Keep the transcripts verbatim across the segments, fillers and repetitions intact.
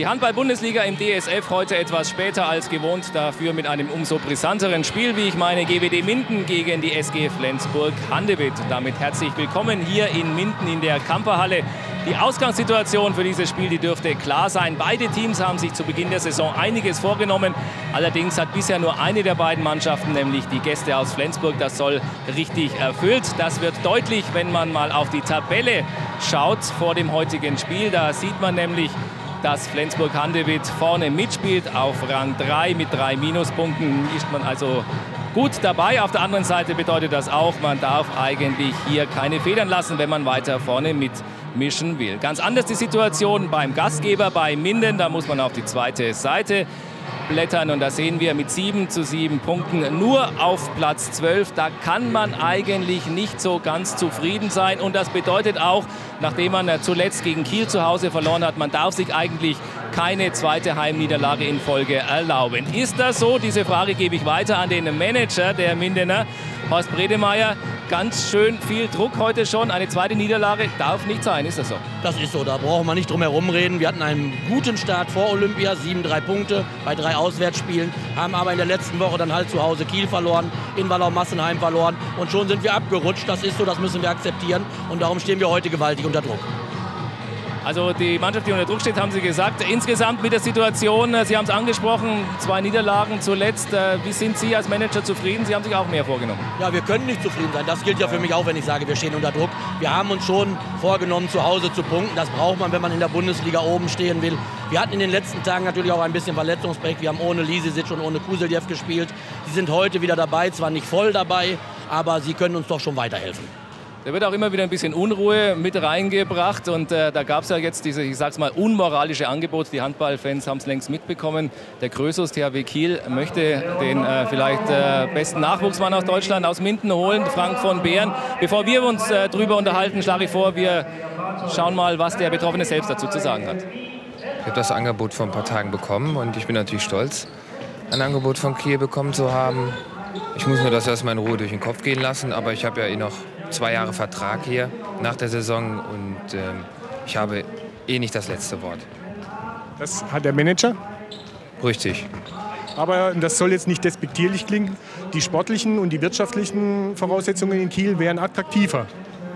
Die Handball-Bundesliga im D S F heute etwas später als gewohnt, dafür mit einem umso brisanteren Spiel, wie ich meine, G W D Minden gegen die S G Flensburg-Handewitt. Damit herzlich willkommen hier in Minden in der Kamperhalle. Die Ausgangssituation für dieses Spiel, die dürfte klar sein. Beide Teams haben sich zu Beginn der Saison einiges vorgenommen. Allerdings hat bisher nur eine der beiden Mannschaften, nämlich die Gäste aus Flensburg, das soll richtig erfüllt. Das wird deutlich, wenn man mal auf die Tabelle schaut vor dem heutigen Spiel. Da sieht man nämlich, dass Flensburg-Handewitt vorne mitspielt. Auf Rang drei mit drei Minuspunkten ist man also gut dabei. Auf der anderen Seite bedeutet das auch, man darf eigentlich hier keine Federn lassen, wenn man weiter vorne mitmischen will. Ganz anders die Situation beim Gastgeber, bei Minden. Da muss man auf die zweite Seite blättern und da sehen wir mit sieben zu sieben Punkten nur auf Platz zwölf. Da kann man eigentlich nicht so ganz zufrieden sein und das bedeutet auch, nachdem man zuletzt gegen Kiel zu Hause verloren hat, man darf sich eigentlich keine zweite Heimniederlage in Folge erlauben. Ist das so? Diese Frage gebe ich weiter an den Manager der Mindener, Horst Bredemeier. Ganz schön viel Druck heute schon. Eine zweite Niederlage darf nicht sein, ist das so? Das ist so, da brauchen wir nicht drum herum reden. Wir hatten einen guten Start vor Olympia, sieben, drei Punkte bei drei Auswärtsspielen, haben aber in der letzten Woche dann halt zu Hause Kiel verloren, in Wallau-Massenheim verloren und schon sind wir abgerutscht. Das ist so, das müssen wir akzeptieren und darum stehen wir heute gewaltig unter Druck. Also die Mannschaft, die unter Druck steht, haben Sie gesagt. Insgesamt mit der Situation, Sie haben es angesprochen, zwei Niederlagen zuletzt. Wie sind Sie als Manager zufrieden? Sie haben sich auch mehr vorgenommen. Ja, wir können nicht zufrieden sein. Das gilt ja für mich auch, wenn ich sage, wir stehen unter Druck. Wir haben uns schon vorgenommen, zu Hause zu punkten. Das braucht man, wenn man in der Bundesliga oben stehen will. Wir hatten in den letzten Tagen natürlich auch ein bisschen Verletzungspech. Wir haben ohne Lisicic und ohne Kuseljev gespielt. Sie sind heute wieder dabei, zwar nicht voll dabei, aber sie können uns doch schon weiterhelfen. Da wird auch immer wieder ein bisschen Unruhe mit reingebracht und äh, da gab es ja jetzt diese, ich sag's mal, unmoralische Angebot. Die Handballfans haben es längst mitbekommen. Der Krösus, T H W Kiel, möchte den äh, vielleicht äh, besten Nachwuchsmann aus Deutschland, aus Minden holen, Frank von Behren. Bevor wir uns äh, drüber unterhalten, schlage ich vor, wir schauen mal, was der Betroffene selbst dazu zu sagen hat. Ich habe das Angebot vor ein paar Tagen bekommen und ich bin natürlich stolz, ein Angebot von Kiel bekommen zu haben. Ich muss mir das erstmal in Ruhe durch den Kopf gehen lassen, aber ich habe ja eh noch zwei Jahre Vertrag hier nach der Saison und ähm, ich habe eh nicht das letzte Wort. Das hat der Manager? Richtig. Aber das soll jetzt nicht despektierlich klingen. Die sportlichen und die wirtschaftlichen Voraussetzungen in Kiel wären attraktiver.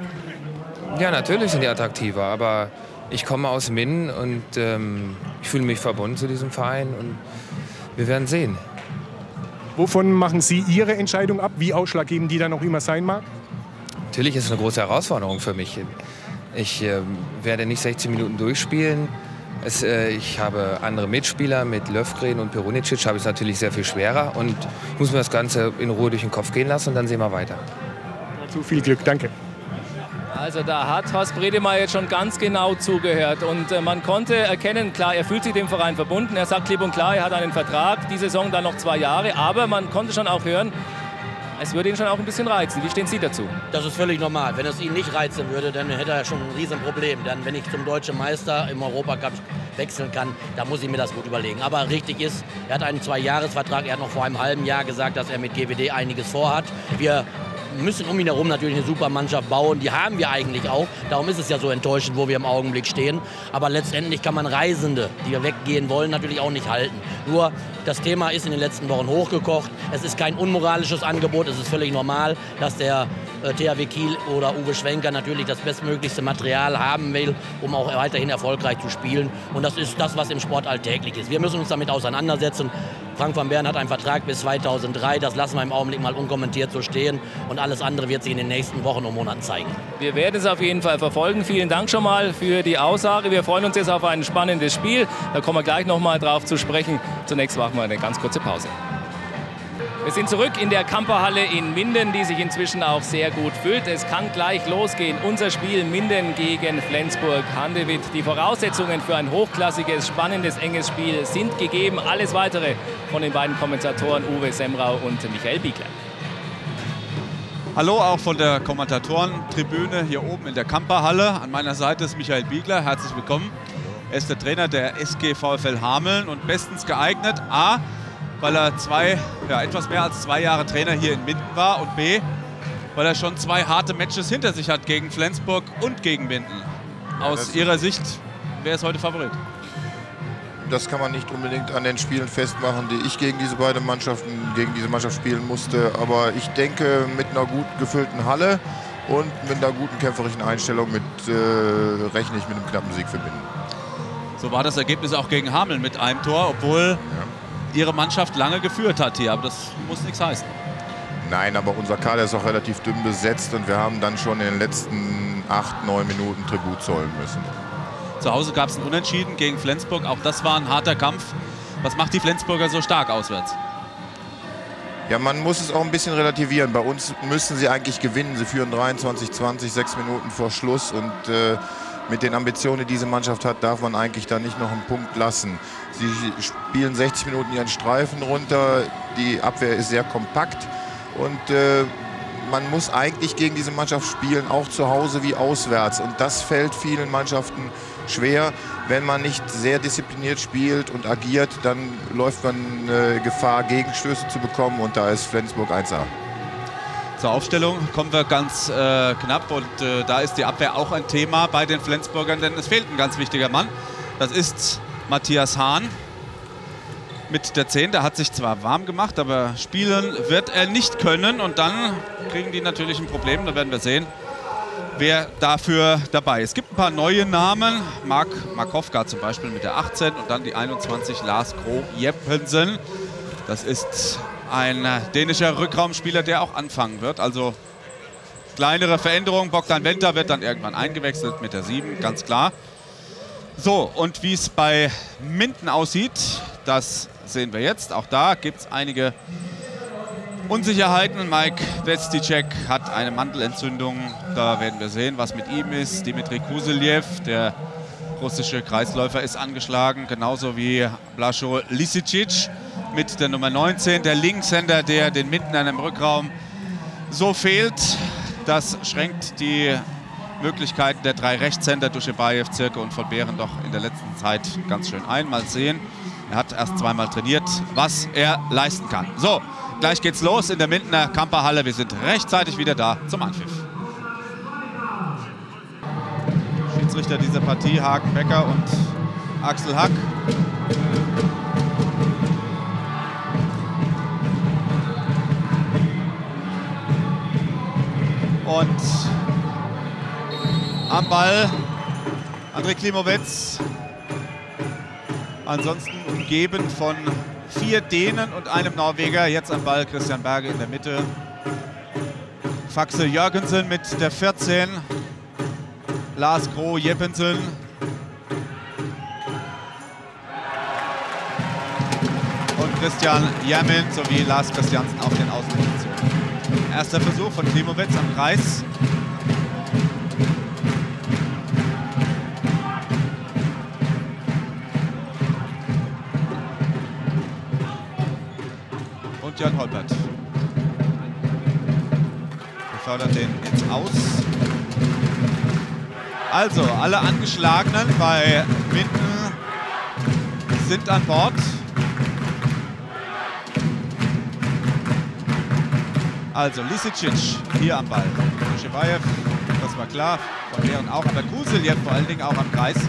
Ja, natürlich sind die attraktiver, aber ich komme aus Minden und ähm, ich fühle mich verbunden zu diesem Verein und wir werden sehen. Wovon machen Sie Ihre Entscheidung ab, wie ausschlaggebend die dann auch immer sein mag? Natürlich ist es eine große Herausforderung für mich. Ich äh, werde nicht sechzehn Minuten durchspielen. Es, äh, ich habe andere Mitspieler, mit Löfgren und Perunicic habe ich es natürlich sehr viel schwerer. Und ich muss mir das Ganze in Ruhe durch den Kopf gehen lassen und dann sehen wir weiter. Dazu viel Glück, danke. Also da hat Horst Bredemeier jetzt schon ganz genau zugehört und äh, man konnte erkennen, klar, er fühlt sich dem Verein verbunden. Er sagt klipp und klar, er hat einen Vertrag, die Saison dann noch zwei Jahre, aber man konnte schon auch hören, es würde ihn schon auch ein bisschen reizen. Wie stehen Sie dazu? Das ist völlig normal. Wenn es ihn nicht reizen würde, dann hätte er schon ein Riesenproblem. Dann, wenn ich zum Deutschen Meister im Europacup wechseln kann, dann muss ich mir das gut überlegen. Aber richtig ist, er hat einen Zwei-Jahres-Vertrag. Er hat noch vor einem halben Jahr gesagt, dass er mit G W D einiges vorhat. Wir müssen um ihn herum natürlich eine super Mannschaft bauen. Die haben wir eigentlich auch. Darum ist es ja so enttäuschend, wo wir im Augenblick stehen. Aber letztendlich kann man Reisende, die wir weggehen wollen, natürlich auch nicht halten. Nur das Thema ist in den letzten Wochen hochgekocht. Es ist kein unmoralisches Angebot. Es ist völlig normal, dass der äh, T H W Kiel oder Uwe Schwenker natürlich das bestmöglichste Material haben will, um auch weiterhin erfolgreich zu spielen. Und das ist das, was im Sport alltäglich ist. Wir müssen uns damit auseinandersetzen. Frank van Behren hat einen Vertrag bis zweitausenddrei. Das lassen wir im Augenblick mal unkommentiert so stehen. Und alles andere wird sich in den nächsten Wochen und Monaten zeigen. Wir werden es auf jeden Fall verfolgen. Vielen Dank schon mal für die Aussage. Wir freuen uns jetzt auf ein spannendes Spiel. Da kommen wir gleich noch mal drauf zu sprechen. Zunächst machen wir eine ganz kurze Pause. Wir sind zurück in der Kamperhalle in Minden, die sich inzwischen auch sehr gut füllt. Es kann gleich losgehen. Unser Spiel Minden gegen Flensburg-Handewitt. Die Voraussetzungen für ein hochklassiges, spannendes, enges Spiel sind gegeben. Alles Weitere von den beiden Kommentatoren Uwe Semrau und Michael Biegler. Hallo auch von der Kommentatorentribüne hier oben in der Kamperhalle. An meiner Seite ist Michael Biegler. Herzlich willkommen. Er ist der Trainer der S G VfL Hameln und bestens geeignet. A, weil er zwei, ja, etwas mehr als zwei Jahre Trainer hier in Minden war und B, weil er schon zwei harte Matches hinter sich hat gegen Flensburg und gegen Minden. Aus Ihrer Sicht, wer ist heute Favorit? das kann man nicht unbedingt an den Spielen festmachen, die ich gegen diese beiden Mannschaften, gegen diese Mannschaft spielen musste. Aber ich denke, mit einer gut gefüllten Halle und mit einer guten kämpferischen Einstellung mit, äh, rechne ich mit einem knappen Sieg verbinden. So war das Ergebnis auch gegen Hameln mit einem Tor, obwohl ja. ihre Mannschaft lange geführt hat hier. Aber das muss nichts heißen. Nein, aber unser Kader ist auch relativ dünn besetzt und wir haben dann schon in den letzten acht, neun Minuten Tribut zollen müssen. Zu Hause gab es ein Unentschieden gegen Flensburg. Auch das war ein harter Kampf. Was macht die Flensburger so stark auswärts? Ja, man muss es auch ein bisschen relativieren. Bei uns müssen sie eigentlich gewinnen. Sie führen dreiundzwanzig zwanzig, sechs Minuten vor Schluss. Und äh, mit den Ambitionen, die diese Mannschaft hat, darf man eigentlich da nicht noch einen Punkt lassen. Sie spielen sechzig Minuten ihren Streifen runter. Die Abwehr ist sehr kompakt. Und äh, man muss eigentlich gegen diese Mannschaft spielen, auch zu Hause wie auswärts. Und das fällt vielen Mannschaften schwer. Wenn man nicht sehr diszipliniert spielt und agiert, dann läuft man äh, Gefahr, Gegenstöße zu bekommen. Und da ist Flensburg eins A. Zur Aufstellung kommen wir ganz äh, knapp. Und äh, da ist die Abwehr auch ein Thema bei den Flensburgern. Denn es fehlt ein ganz wichtiger Mann. Das ist Matthias Hahn. Mit der zehn, der hat sich zwar warm gemacht, aber spielen wird er nicht können. Und dann kriegen die natürlich ein Problem. Da werden wir sehen, wer dafür dabei ist. Es gibt ein paar neue Namen. Mark Markowka zum Beispiel mit der achtzehn und dann die einundzwanzig Lars Gro Jeppensen. Das ist ein dänischer Rückraumspieler, der auch anfangen wird. Also kleinere Veränderungen. Bogdan Wenta wird dann irgendwann eingewechselt mit der sieben, ganz klar. So, und wie es bei Minden aussieht, das sehen wir jetzt. Auch da gibt es einige Unsicherheiten. Mike Desticek hat eine Mandelentzündung. Da werden wir sehen, was mit ihm ist. Dimitri Kuseljev, der russische Kreisläufer, ist angeschlagen. Genauso wie Blascho Lisicic mit der Nummer neunzehn. Der Linkshänder, der den Mindenern im Rückraum so fehlt. Das schränkt die Möglichkeiten der drei Rechtshänder, Duschebaev, Zirke und von Behren, doch in der letzten Zeit ganz schön ein. Mal sehen. Er hat erst zweimal trainiert, was er leisten kann. So, gleich geht's los in der Mindener Kamperhalle. Wir sind rechtzeitig wieder da zum Anpfiff. Schiedsrichter dieser Partie, Hagen Becker und Axel Hack. Und am Ball André Klimowitz. Ansonsten umgeben von vier Dänen und einem Norweger. Jetzt am Ball Christian Berge in der Mitte. Faxe Jørgensen mit der vierzehn. Lars Gro Jeppensen. Und Christian Jermin sowie Lars Christiansen auf den Außenpositionen. Erster Versuch von Klimowitz am Kreis. Jan Holpert befördert den ins Aus. Also, alle Angeschlagenen bei Minden sind an Bord. Also, Lisicic hier am Ball. Duschebaev, das war klar. Von Behren auch, aber Kuseljev vor allen Dingen auch am Kreis.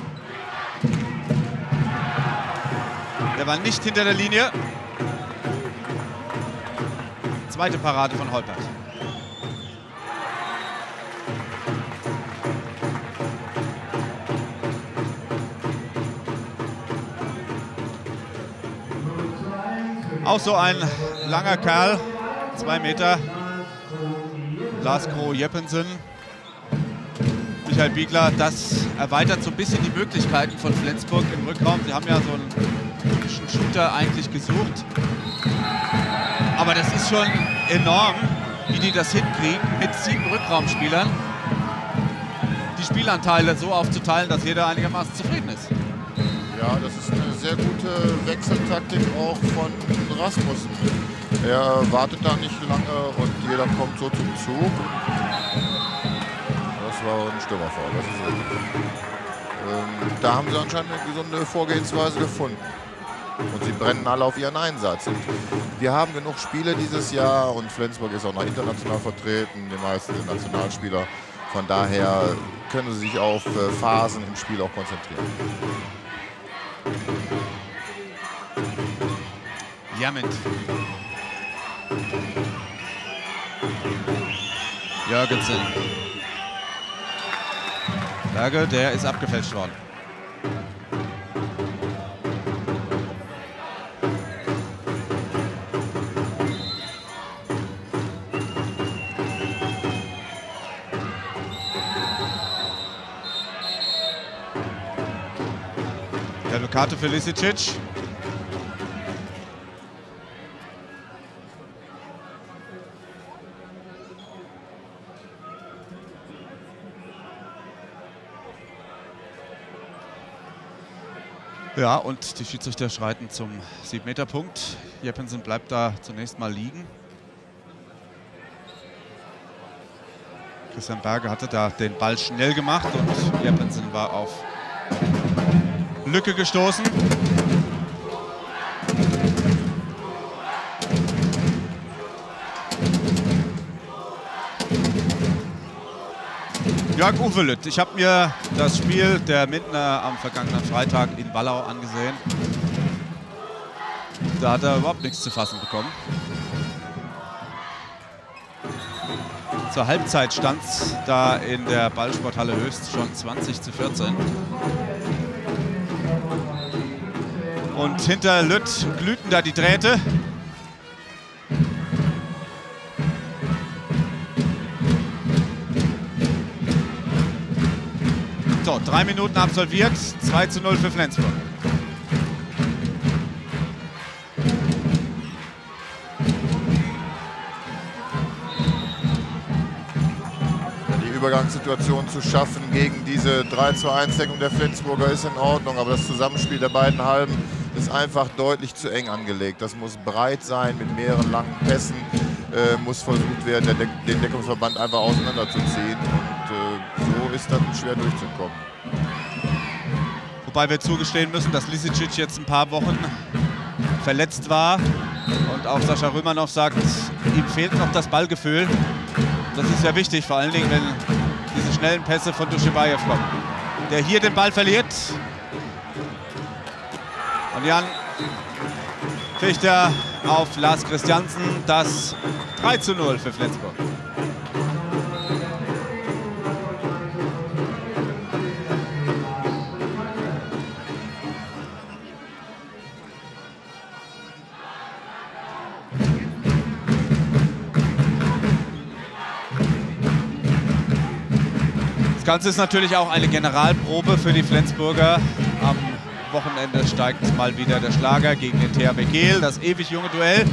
Der war nicht hinter der Linie. Zweite Parade von Holpert. Auch so ein langer Kerl, zwei Meter. Lars Gro Jeppensen. Michael Biegler, das erweitert so ein bisschen die Möglichkeiten von Flensburg im Rückraum. Sie haben ja so einen typischen Shooter eigentlich gesucht. Aber das ist schon enorm, wie die das hinkriegen, mit sieben Rückraumspielern die Spielanteile so aufzuteilen, dass jeder einigermaßen zufrieden ist. Ja, das ist eine sehr gute Wechseltaktik auch von Rasmussen. Er wartet da nicht lange und jeder kommt so zum Zug. Das war ein Stürmerfall, das ist richtig. Ähm, da haben sie anscheinend eine gesunde Vorgehensweise gefunden. Und sie brennen alle auf ihren Einsatz. Und wir haben genug Spiele dieses Jahr und Flensburg ist auch noch international vertreten. Die meisten sind Nationalspieler. Von daher können sie sich auf Phasen im Spiel auch konzentrieren. Jermint. Jørgensen. Berge, der ist abgefälscht worden. Gelbe Karte für Lisicic. Ja, und die Schiedsrichter schreiten zum sieben Meter Punkt. Jeppensen bleibt da zunächst mal liegen. Christian Berge hatte da den Ball schnell gemacht und Jeppensen war auf Lücke gestoßen. Jörg Uvelüt, ich habe mir das Spiel der Mindener am vergangenen Freitag in Wallau angesehen. Da hat er überhaupt nichts zu fassen bekommen. Zur Halbzeit stand es da in der Ballsporthalle Höchst schon zwanzig zu vierzehn. Und hinter Lütt glühten da die Drähte. So, drei Minuten absolviert, zwei zu null für Flensburg. Die Übergangssituation zu schaffen gegen diese drei zu eins Deckung der Flensburger ist in Ordnung, aber das Zusammenspiel der beiden Halben ist einfach deutlich zu eng angelegt. Das muss breit sein mit mehreren langen Pässen, äh, muss versucht werden, den, De den Deckungsverband einfach auseinanderzuziehen. Und äh, so ist dann schwer durchzukommen. Wobei wir zugestehen müssen, dass Lisicic jetzt ein paar Wochen verletzt war. Und auch Sascha Römanow sagt, ihm fehlt noch das Ballgefühl. Das ist ja wichtig, vor allen Dingen, wenn diese schnellen Pässe von Duschebaev kommen. Der hier den Ball verliert. Und Jan Fichter auf Lars Christiansen, das drei zu null für Flensburg. Das Ganze ist natürlich auch eine Generalprobe für die Flensburger. Am Wochenende steigt mal wieder der Schlager gegen den T H W Kehl, das ewig junge Duell.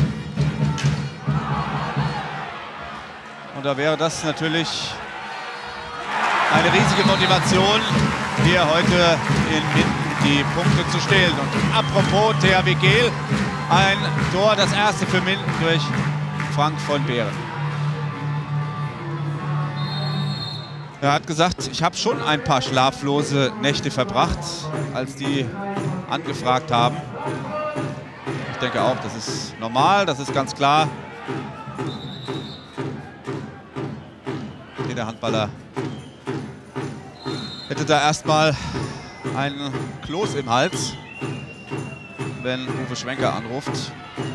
Und da wäre das natürlich eine riesige Motivation, hier heute in Minden die Punkte zu stehlen. Und apropos T H W Kehl, ein Tor, das erste für Minden durch Frank von Behren. Er hat gesagt, ich habe schon ein paar schlaflose Nächte verbracht, als die angefragt haben. Ich denke auch, das ist normal, das ist ganz klar. Der Handballer hätte da erstmal einen Kloß im Hals, wenn Uwe Schwenker anruft.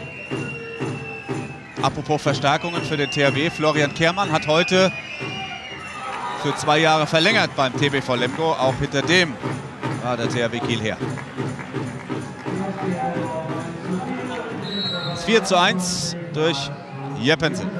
Apropos Verstärkungen für den T H W, Florian Kehrmann hat heute für zwei Jahre verlängert beim T B V Lemgo. Auch hinter dem war der T H W Kiel her. Das vier zu eins durch Jeppensen.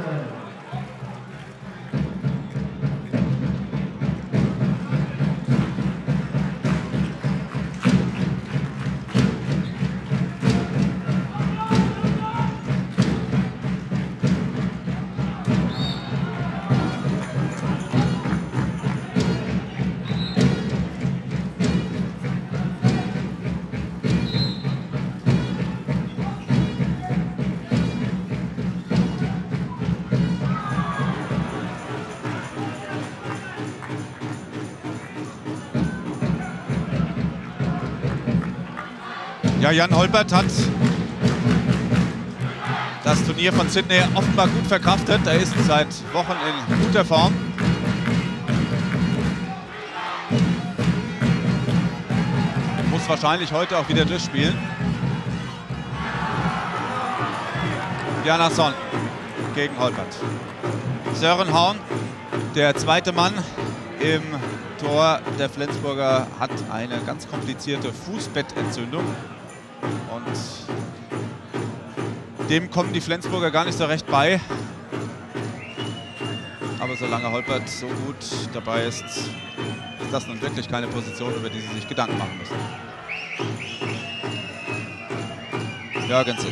Ja, Jan Holpert hat das Turnier von Sydney offenbar gut verkraftet. Er ist seit Wochen in guter Form. muss wahrscheinlich heute auch wieder durchspielen. Bjarnason gegen Holpert. Sören Horn, der zweite Mann im Tor der Flensburger, hat eine ganz komplizierte Fußbettentzündung. Und dem kommen die Flensburger gar nicht so recht bei. Aber solange Holpert so gut dabei ist, ist das nun wirklich keine Position, über die sie sich Gedanken machen müssen. Jørgensen.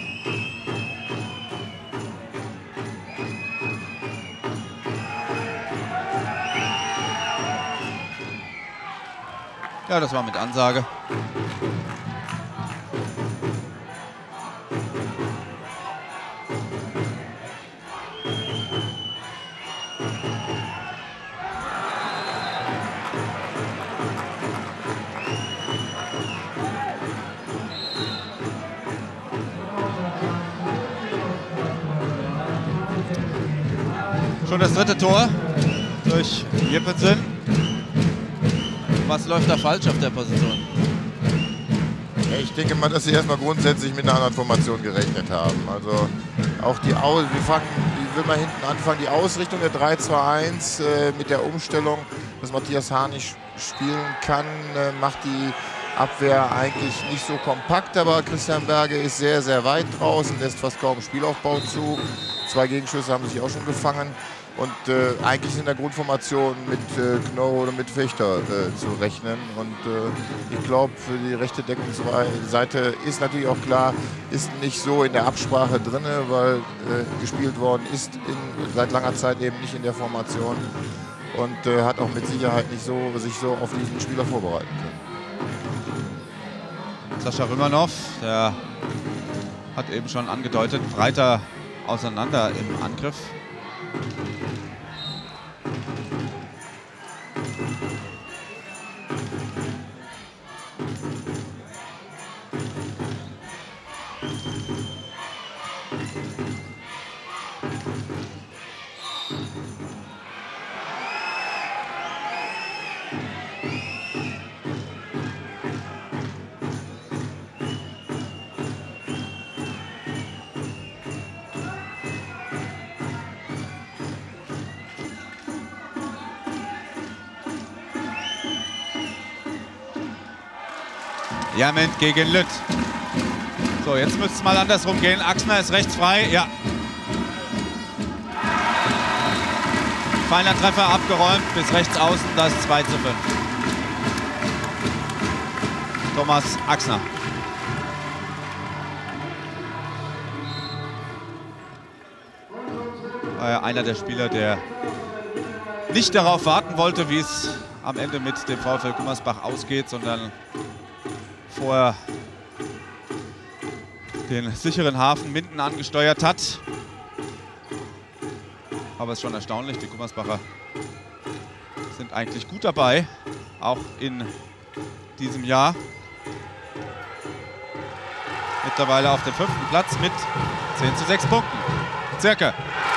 Ja, das war mit Ansage. Schon das dritte Tor durch Jeppensen. Was läuft da falsch auf der Position? Ich denke mal, dass sie erstmal grundsätzlich mit einer anderen Formation gerechnet haben. Also auch die Aus wir fangen, wie will man hinten anfangen, die Ausrichtung der drei zwei eins äh, mit der Umstellung, dass Matthias Hahn nicht spielen kann, äh, macht die Abwehr eigentlich nicht so kompakt, aber Christian Berge ist sehr, sehr weit draußen, lässt fast kaum Spielaufbau zu. Zwei Gegenschüsse haben sich auch schon gefangen. Und äh, eigentlich ist in der Grundformation mit äh, Knoll oder mit Fechter äh, zu rechnen. Und äh, ich glaube, für die rechte Deckungsseite ist natürlich auch klar, ist nicht so in der Absprache drin, weil äh, gespielt worden ist in, seit langer Zeit eben nicht in der Formation. Und äh, hat auch mit Sicherheit nicht so, sich so auf diesen Spieler vorbereiten können. Sascha Rümanov, der hat eben schon angedeutet, breiter auseinander im Angriff. Jerment gegen Lütt. So, jetzt müsste es mal andersrum gehen. Axner ist rechts frei. Ja. Feiner Treffer abgeräumt bis rechts außen. Das ist zwei zu fünf. Thomas Axner. War ja einer der Spieler, der nicht darauf warten wollte, wie es am Ende mit dem VfL Gummersbach ausgeht, sondern vorher den sicheren Hafen Minden angesteuert hat. Aber es ist schon erstaunlich, die Gummersbacher sind eigentlich gut dabei, auch in diesem Jahr. Mittlerweile auf dem fünften Platz mit zehn zu sechs Punkten. Zirke.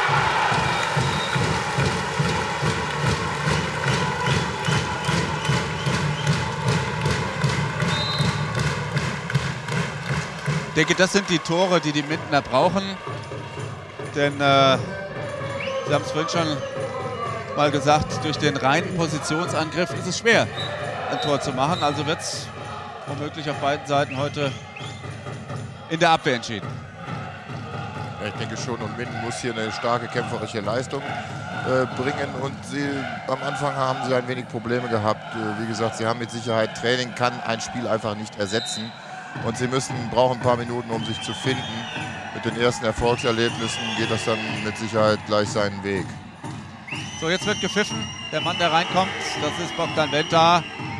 Ich denke, das sind die Tore, die die Mindener brauchen. Denn äh, Sie haben es vorhin schon mal gesagt, durch den reinen Positionsangriff ist es schwer, ein Tor zu machen. Also wird es womöglich auf beiden Seiten heute in der Abwehr entschieden. Ja, ich denke schon, und Minden muss hier eine starke kämpferische Leistung äh, bringen. Und sie, am Anfang haben sie ein wenig Probleme gehabt. Äh, wie gesagt, sie haben mit Sicherheit Training, kann ein Spiel einfach nicht ersetzen. Und sie müssen, brauchen ein paar Minuten, um sich zu finden. Mit den ersten Erfolgserlebnissen geht das dann mit Sicherheit gleich seinen Weg. So, jetzt wird gepfiffen. Der Mann, der reinkommt, das ist Bogdan Venta.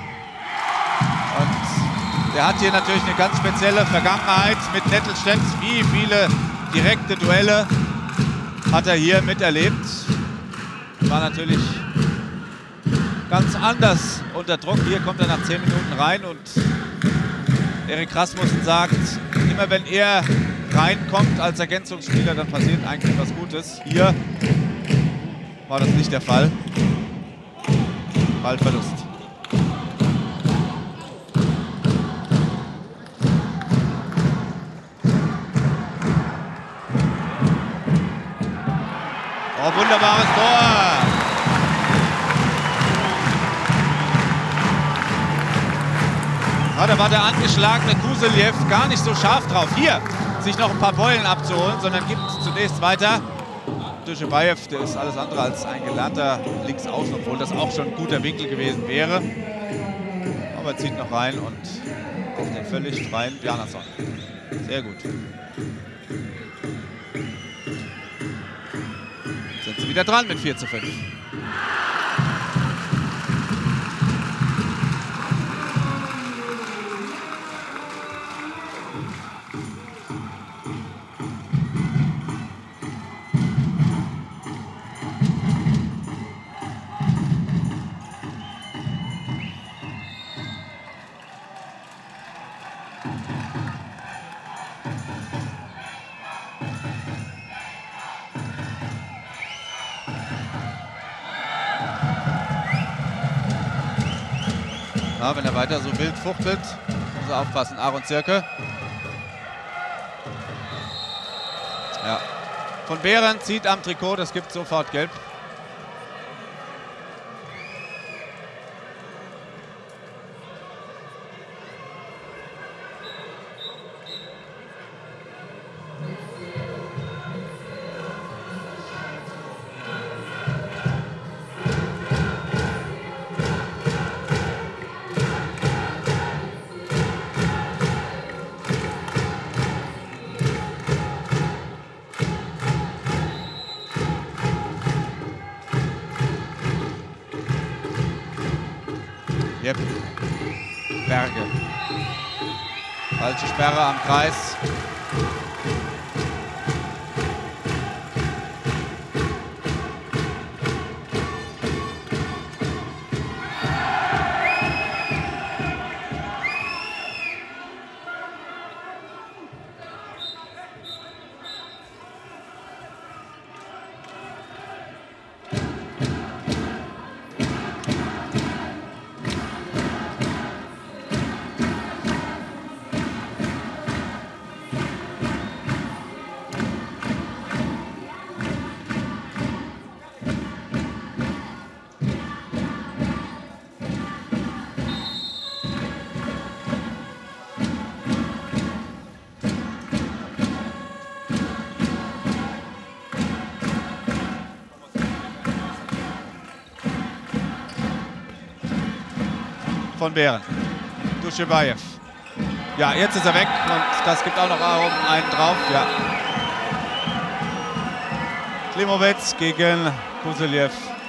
Und der hat hier natürlich eine ganz spezielle Vergangenheit mit Nettelstedt. Wie viele direkte Duelle hat er hier miterlebt. War natürlich ganz anders unter Druck. Hier kommt er nach zehn Minuten rein und Erik Rasmussen sagt, immer wenn er reinkommt als Ergänzungsspieler, dann passiert eigentlich was Gutes. Hier war das nicht der Fall. Ballverlust. Oh, wunderbares Tor. Ja, da war der angeschlagene Kuseljew gar nicht so scharf drauf. Hier, sich noch ein paar Beulen abzuholen, sondern gibt zunächst weiter. Dushebaev, der ist alles andere als ein gelernter Linksaußen, obwohl das auch schon ein guter Winkel gewesen wäre. Aber zieht noch rein und auf den völlig freien Bjarnason. Sehr gut. Sind sie wieder dran mit vier zu fünf. Ja, wenn er weiter so wild fuchtelt, muss er aufpassen. Aaron Zirke. Ja. Von Behren zieht am Trikot, das gibt sofort Gelb. Yep. Berge. Falsche Sperre am Kreis. Von Behren. Dushebaev. Ja, jetzt ist er weg und das gibt auch noch einen drauf. Ja. Klimowitz gegen Kuseljew.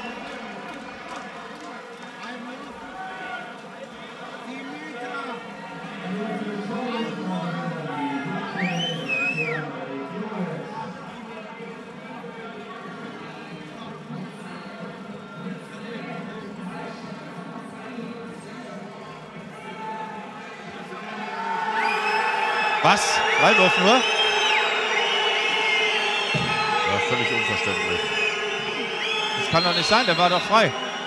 Was? Freiwurf nur? Ja, völlig unverständlich. Das kann doch nicht sein, der war doch frei.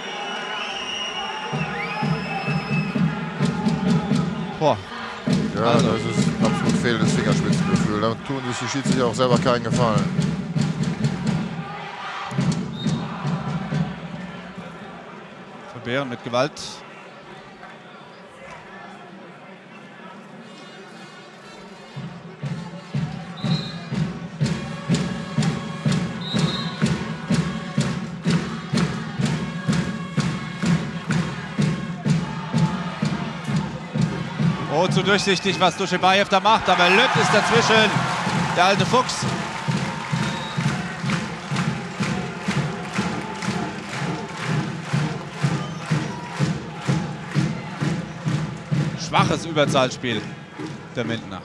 Boah. Ja, also. Das ist absolut fehlendes Fingerspitzengefühl. Da tun sich die Schiedsrichter auch selber keinen Gefallen. Von Behren mit Gewalt. Oh, zu durchsichtig, was Dushebaev da macht, aber Löb ist dazwischen. Der alte Fuchs. Schwaches Überzahlspiel der Mindener.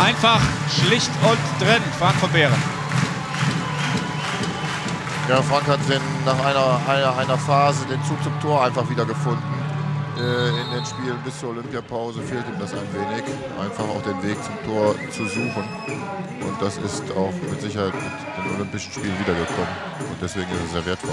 einfach, schlicht und drin. Frank von Behren. Ja, Frank hat den, nach einer, einer, einer Phase den Zug zum Tor einfach wieder gefunden. Äh, in den Spielen bis zur Olympiapause fehlt ihm das ein wenig. Einfach auch den Weg zum Tor zu suchen. Und das ist auch mit Sicherheit mit den Olympischen Spielen wiedergekommen. Und deswegen ist es sehr wertvoll.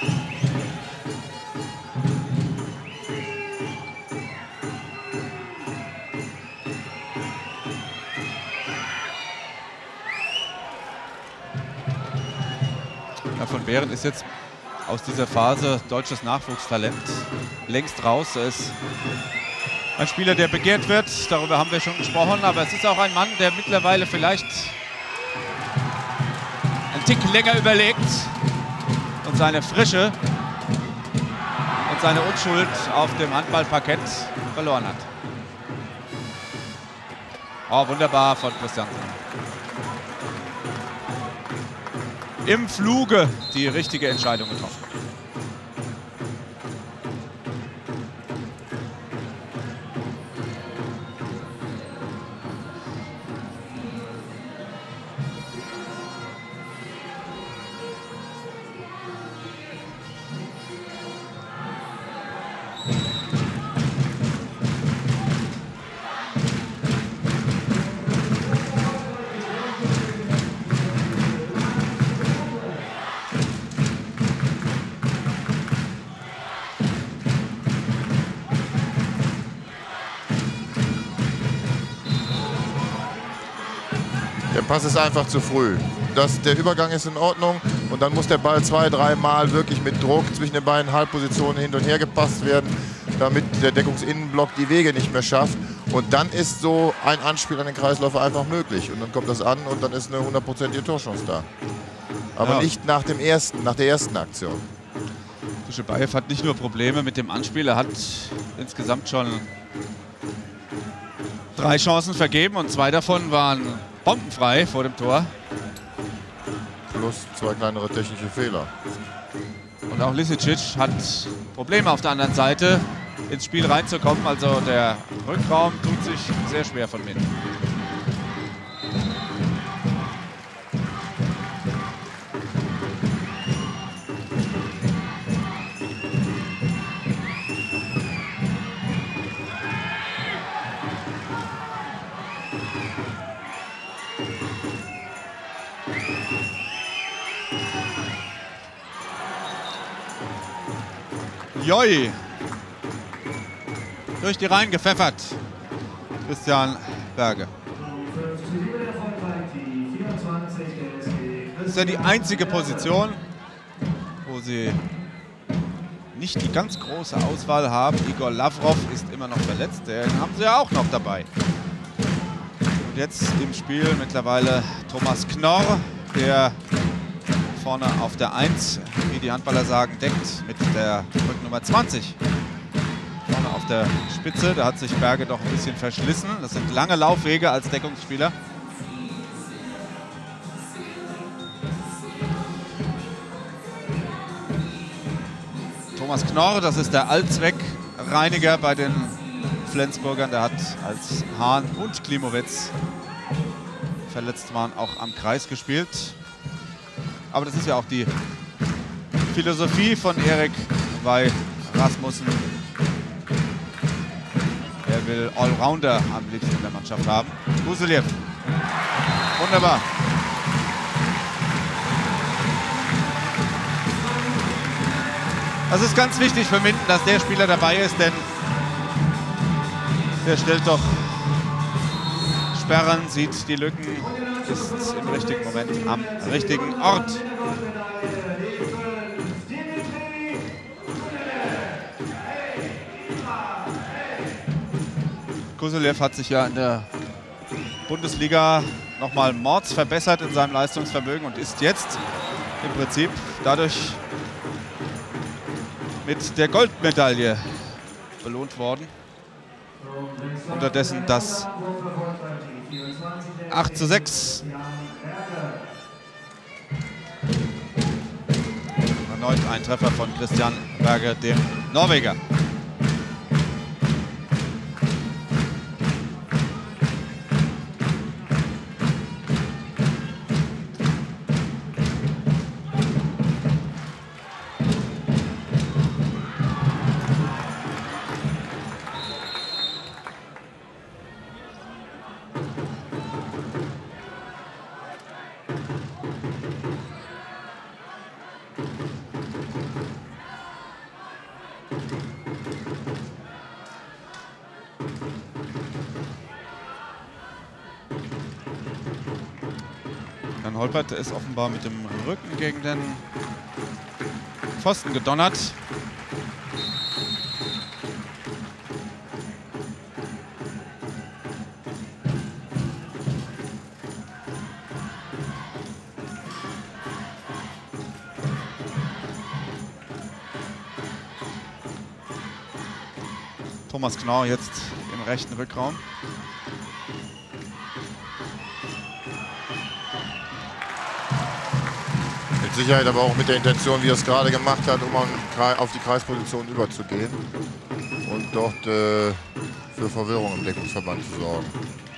Von Behren ist jetzt aus dieser Phase deutsches Nachwuchstalent längst raus. Er ist ein Spieler, der begehrt wird. Darüber haben wir schon gesprochen. Aber es ist auch ein Mann, der mittlerweile vielleicht einen Tick länger überlegt und seine Frische und seine Unschuld auf dem Handballparkett verloren hat. Oh, wunderbar von Christiansen. Im Fluge die richtige Entscheidung getroffen. Der Pass ist einfach zu früh. Das, der Übergang ist in Ordnung und dann muss der Ball zwei, dreimal wirklich mit Druck zwischen den beiden Halbpositionen hin und her gepasst werden, damit der Deckungsinnenblock die Wege nicht mehr schafft. Und dann ist so ein Anspiel an den Kreisläufer einfach möglich. Und dann kommt das an und dann ist eine hundertprozentige Torchance da. Aber ja, nicht nach dem ersten, nach der ersten Aktion. Duschebaev hat nicht nur Probleme mit dem Anspiel, er hat insgesamt schon drei Chancen vergeben und zwei davon waren bombenfrei vor dem Tor. Plus zwei kleinere technische Fehler. Und auch Lisicic hat Probleme auf der anderen Seite ins Spiel reinzukommen. Also der Rückraum tut sich sehr schwer von Minden. Joi. Durch die Reihen gepfeffert. Christian Berge. Das ist ja die einzige Position, wo sie nicht die ganz große Auswahl haben. Igor Lavrov ist immer noch verletzt. Den haben sie ja auch noch dabei. Und jetzt im Spiel mittlerweile Thomas Knorr, der vorne auf der eins, wie die Handballer sagen, deckt mit der Rücknummer zwanzig. Vorne auf der Spitze, da hat sich Berge doch ein bisschen verschlissen. Das sind lange Laufwege als Deckungsspieler. Thomas Knorr, das ist der Allzweckreiniger bei den Flensburgern. Der hat als Hahn und Klimowitz verletzt waren auch am Kreis gespielt. Aber das ist ja auch die Philosophie von Erik bei Rasmussen. Er will Allrounder am liebsten in der Mannschaft haben. Guseljev. Wunderbar. Das ist ganz wichtig für Minden, dass der Spieler dabei ist, denn der stellt doch Sperren, sieht die Lücken, ist im richtigen Moment am richtigen Ort. Guseljev hat sich ja in der Bundesliga nochmal mords verbessert in seinem Leistungsvermögen und ist jetzt im Prinzip dadurch mit der Goldmedaille belohnt worden. Unterdessen das acht zu sechs. Erneut ein Treffer von Christian Berge, dem Norweger. Fabian Holpert ist offenbar mit dem Rücken gegen den Pfosten gedonnert. Thomas Knorr jetzt im rechten Rückraum. Mit Sicherheit aber auch mit der Intention, wie er es gerade gemacht hat, um auf die Kreisposition überzugehen und dort äh, für Verwirrung im Deckungsverband zu sorgen.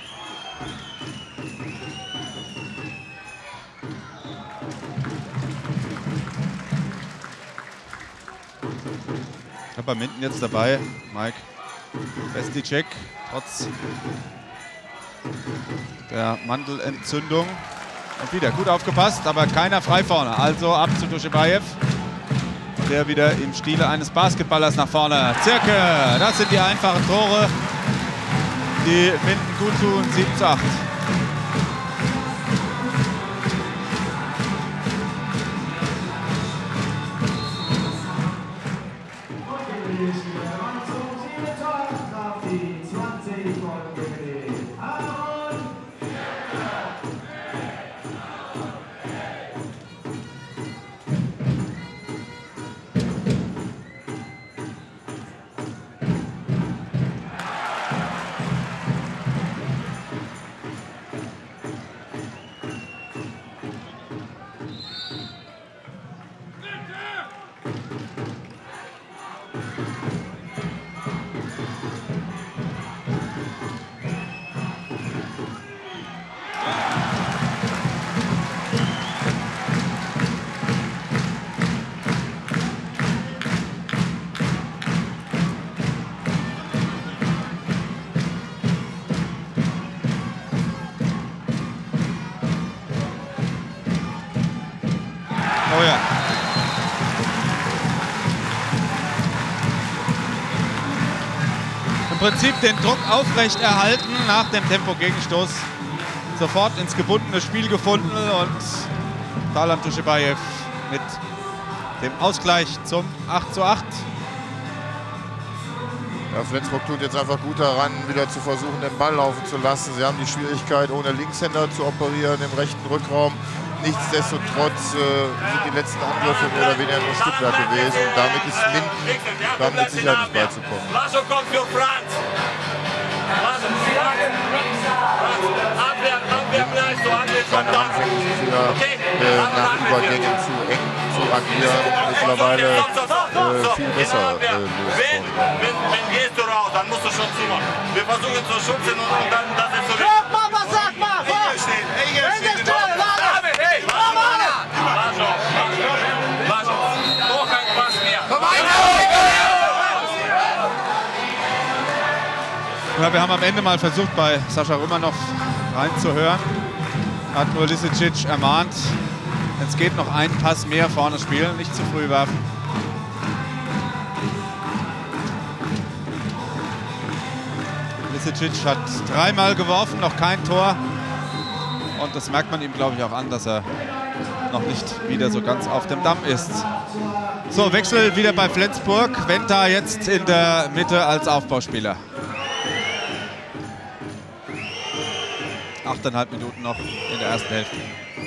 Ich habe bei Minden jetzt dabei, Mike Besticek, trotz der Mandelentzündung. Und wieder gut aufgepasst, aber keiner frei vorne. Also ab zu Dushebaev, der wieder im Stile eines Basketballers nach vorne. Zirke, das sind die einfachen Tore, die Minden gut tun. sieben zu acht. Oh ja. Im Prinzip den Druck aufrecht erhalten nach dem Tempo-Gegenstoß. Sofort ins gebundene Spiel gefunden und Talan Dushebaev mit dem Ausgleich zum acht zu acht. Ja, Flensburg tut jetzt einfach gut daran, wieder zu versuchen, den Ball laufen zu lassen. Sie haben die Schwierigkeit, ohne Linkshänder zu operieren im rechten Rückraum. Nichtsdestotrotz äh, sind die letzten Angriffe mehr oder weniger nur Stückwerk gewesen. Und damit ist Minden damit mit Sicherheit nicht beizukommen. Lasso kommt für Franz. Abwehr, Abwehr bleibt so, Abwehr kommt dann. Wieder äh, nach Übergängen zu eng zu agieren. Mittlerweile äh, viel besser äh, löst. Wenn, wenn, wenn gehst du raus, dann musst du schon zumachen. Wir versuchen zu schützen und, und dann das ist so. Sag mal, was sag mal! Engel steht, Engel steht. Hey, noch ein Pass mehr. Ja, wir haben am Ende mal versucht, bei Sascha Rümanov reinzuhören. Hat nur Lisicic ermahnt, es geht noch einen Pass mehr vorne spielen, nicht zu früh werfen. Lisicic hat dreimal geworfen, noch kein Tor. Und das merkt man ihm, glaube ich, auch an, dass er noch nicht wieder so ganz auf dem Damm ist. So, Wechsel wieder bei Flensburg. Venta jetzt in der Mitte als Aufbauspieler. Achteinhalb Minuten noch in der ersten Hälfte.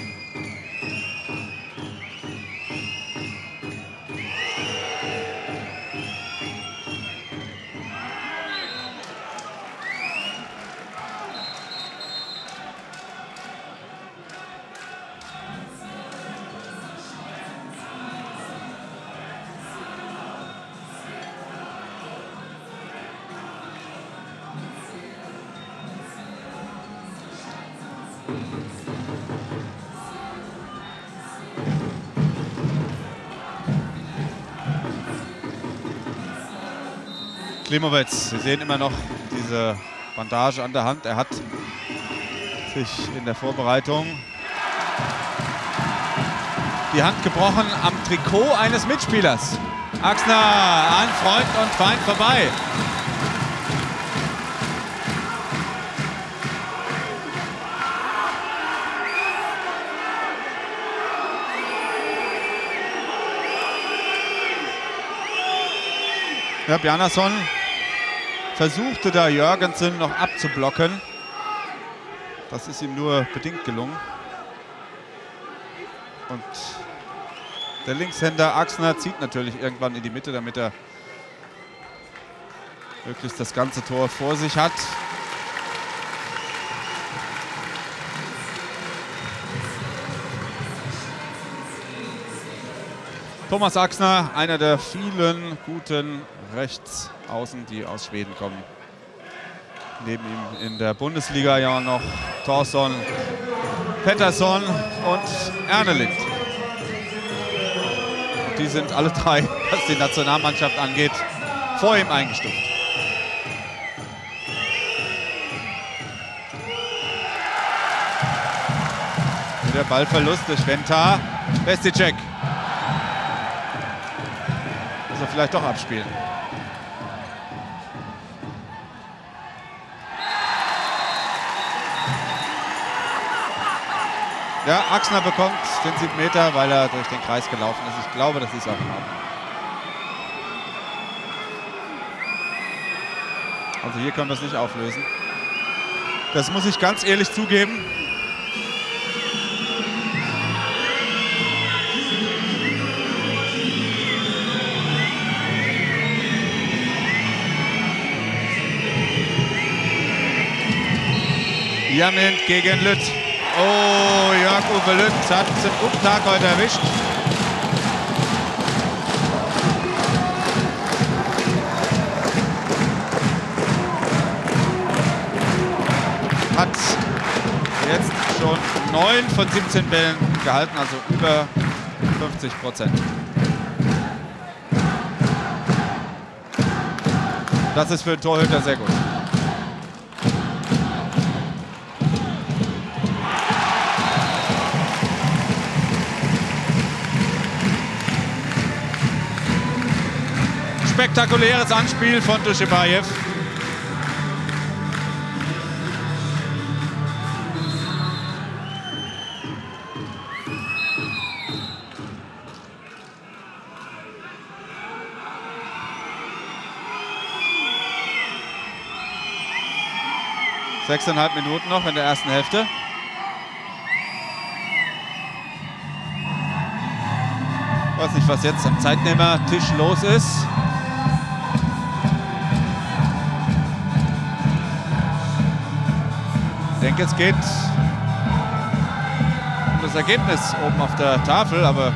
Klimowitz, Sie sehen immer noch diese Bandage an der Hand. Er hat sich in der Vorbereitung die Hand gebrochen am Trikot eines Mitspielers. Axner an Freund und Feind vorbei. Ja, Bjarnason versuchte da Jørgensen noch abzublocken. Das ist ihm nur bedingt gelungen. Und der Linkshänder Axner zieht natürlich irgendwann in die Mitte, damit er möglichst das ganze Tor vor sich hat. Thomas Axner, einer der vielen guten Rechtsaußen, die aus Schweden kommen. Neben ihm in der Bundesliga ja noch Thorson, Pettersson und Ernelind. Die sind alle drei, was die Nationalmannschaft angeht, vor ihm eingestuft. Der Ballverlust durch Ventar. Vesticek. Muss er vielleicht doch abspielen. Ja, Axner bekommt den sieben Meter, weil er durch den Kreis gelaufen ist. Ich glaube, das ist auch in Ordnung. Also hier können wir es nicht auflösen. Das muss ich ganz ehrlich zugeben. Jamint gegen Lütt. Oh, Jörg-Uwe Lütt hat es im guten Tag heute erwischt. Hat jetzt schon neun von siebzehn Bällen gehalten, also über fünfzig Prozent. Das ist für den Torhüter sehr gut. Spektakuläres Anspiel von Dushibayev. Sechseinhalb Minuten noch in der ersten Hälfte. Ich weiß nicht, was jetzt am Zeitnehmertisch los ist. Ich denke, es geht um das Ergebnis oben auf der Tafel, aber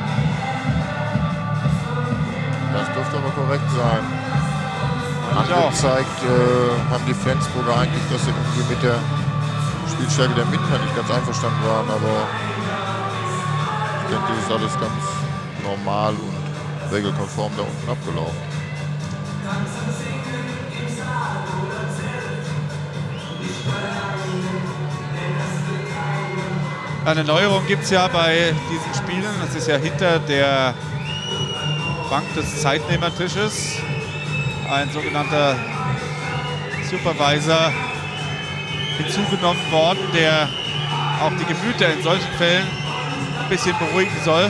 das dürfte aber korrekt sein. Ich auch. Angezeigt äh, haben die Flensburger eigentlich, dass sie irgendwie mit der Spielstärke der Münchner nicht ganz einverstanden waren, aber ich denke, das ist alles ganz normal und regelkonform da unten abgelaufen. Eine Neuerung gibt es ja bei diesen Spielen. Das ist ja hinter der Bank des Zeitnehmertisches ein sogenannter Supervisor hinzugenommen worden, der auch die Gemüter in solchen Fällen ein bisschen beruhigen soll.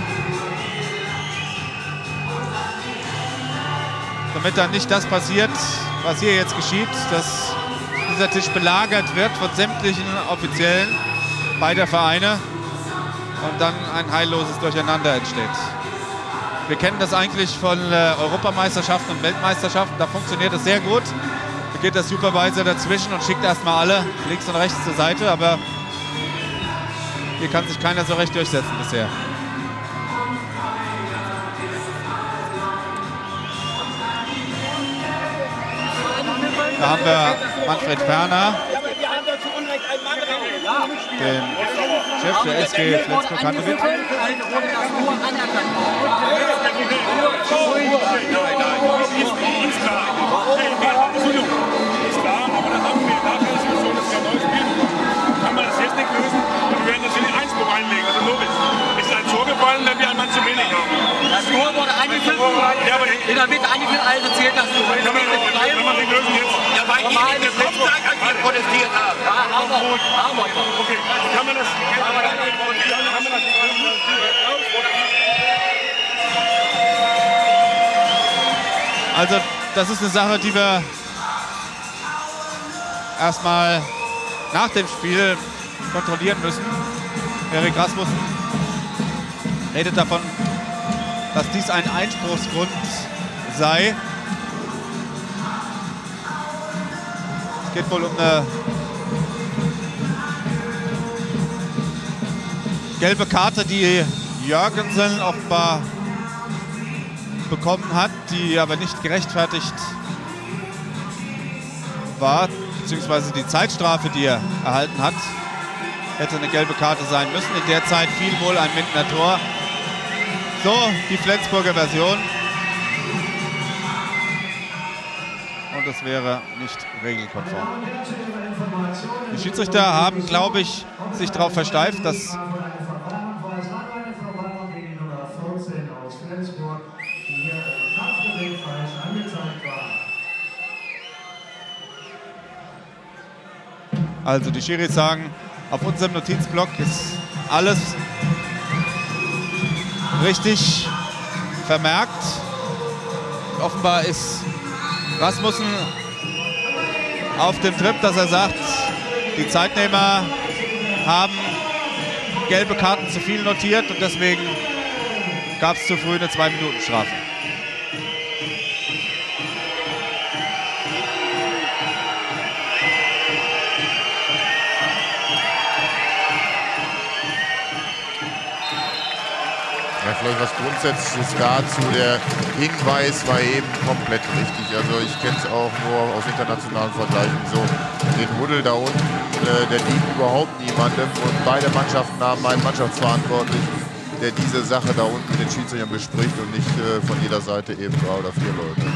Damit dann nicht das passiert, was hier jetzt geschieht, dass dieser Tisch belagert wird von sämtlichen Offiziellen beider Vereine und dann ein heilloses Durcheinander entsteht. Wir kennen das eigentlich von äh, Europameisterschaften und Weltmeisterschaften, da funktioniert das sehr gut. Da geht der Supervisor dazwischen und schickt erstmal alle links und rechts zur Seite, aber hier kann sich keiner so recht durchsetzen bisher. Da haben wir Manfred Ferner, den Chef der S G Flensburg-Handewitt. Wenn wir einmal zu wenig haben. Das Tor wurde eingeführt. Ja, aber in der Mitte eingeführt, also zählt das Tor. Kann man, kann man den lösen jetzt? Ja, weil die in der Kopftag an dir protestiert haben. Ja, haben wir. Haben wir. Okay, kann man das... Kann man das... Also das ist eine Sache, die wir erstmal nach dem Spiel kontrollieren müssen. Erik Rasmussen redet davon, dass dies ein Einspruchsgrund sei. Es geht wohl um eine gelbe Karte, die Jørgensen offenbar bekommen hat, die aber nicht gerechtfertigt war, beziehungsweise die Zeitstrafe, die er erhalten hat, hätte eine gelbe Karte sein müssen. In der Zeit fiel wohl ein Mindener Tor. So, die Flensburger Version. Und das wäre nicht regelkonform. Die Schiedsrichter haben, glaube ich, sich darauf versteift, dass also die Schiris sagen, auf unserem Notizblock ist alles richtig vermerkt. Offenbar ist Rasmussen auf dem Trip, dass er sagt, die Zeitnehmer haben gelbe Karten zu viel notiert und deswegen gab es zu früh eine zwei-Minuten-Strafe. Ja, vielleicht was Grundsätzliches dazu. Der Hinweis war eben komplett richtig. Also ich kenne es auch nur aus internationalen Vergleichen so. Den Huddel da unten, äh, der dient überhaupt niemandem. Und beide Mannschaften haben einen Mannschaftsverantwortlichen, der diese Sache da unten mit den Schiedsrichtern bespricht und nicht äh, von jeder Seite eben drei oder vier Leute.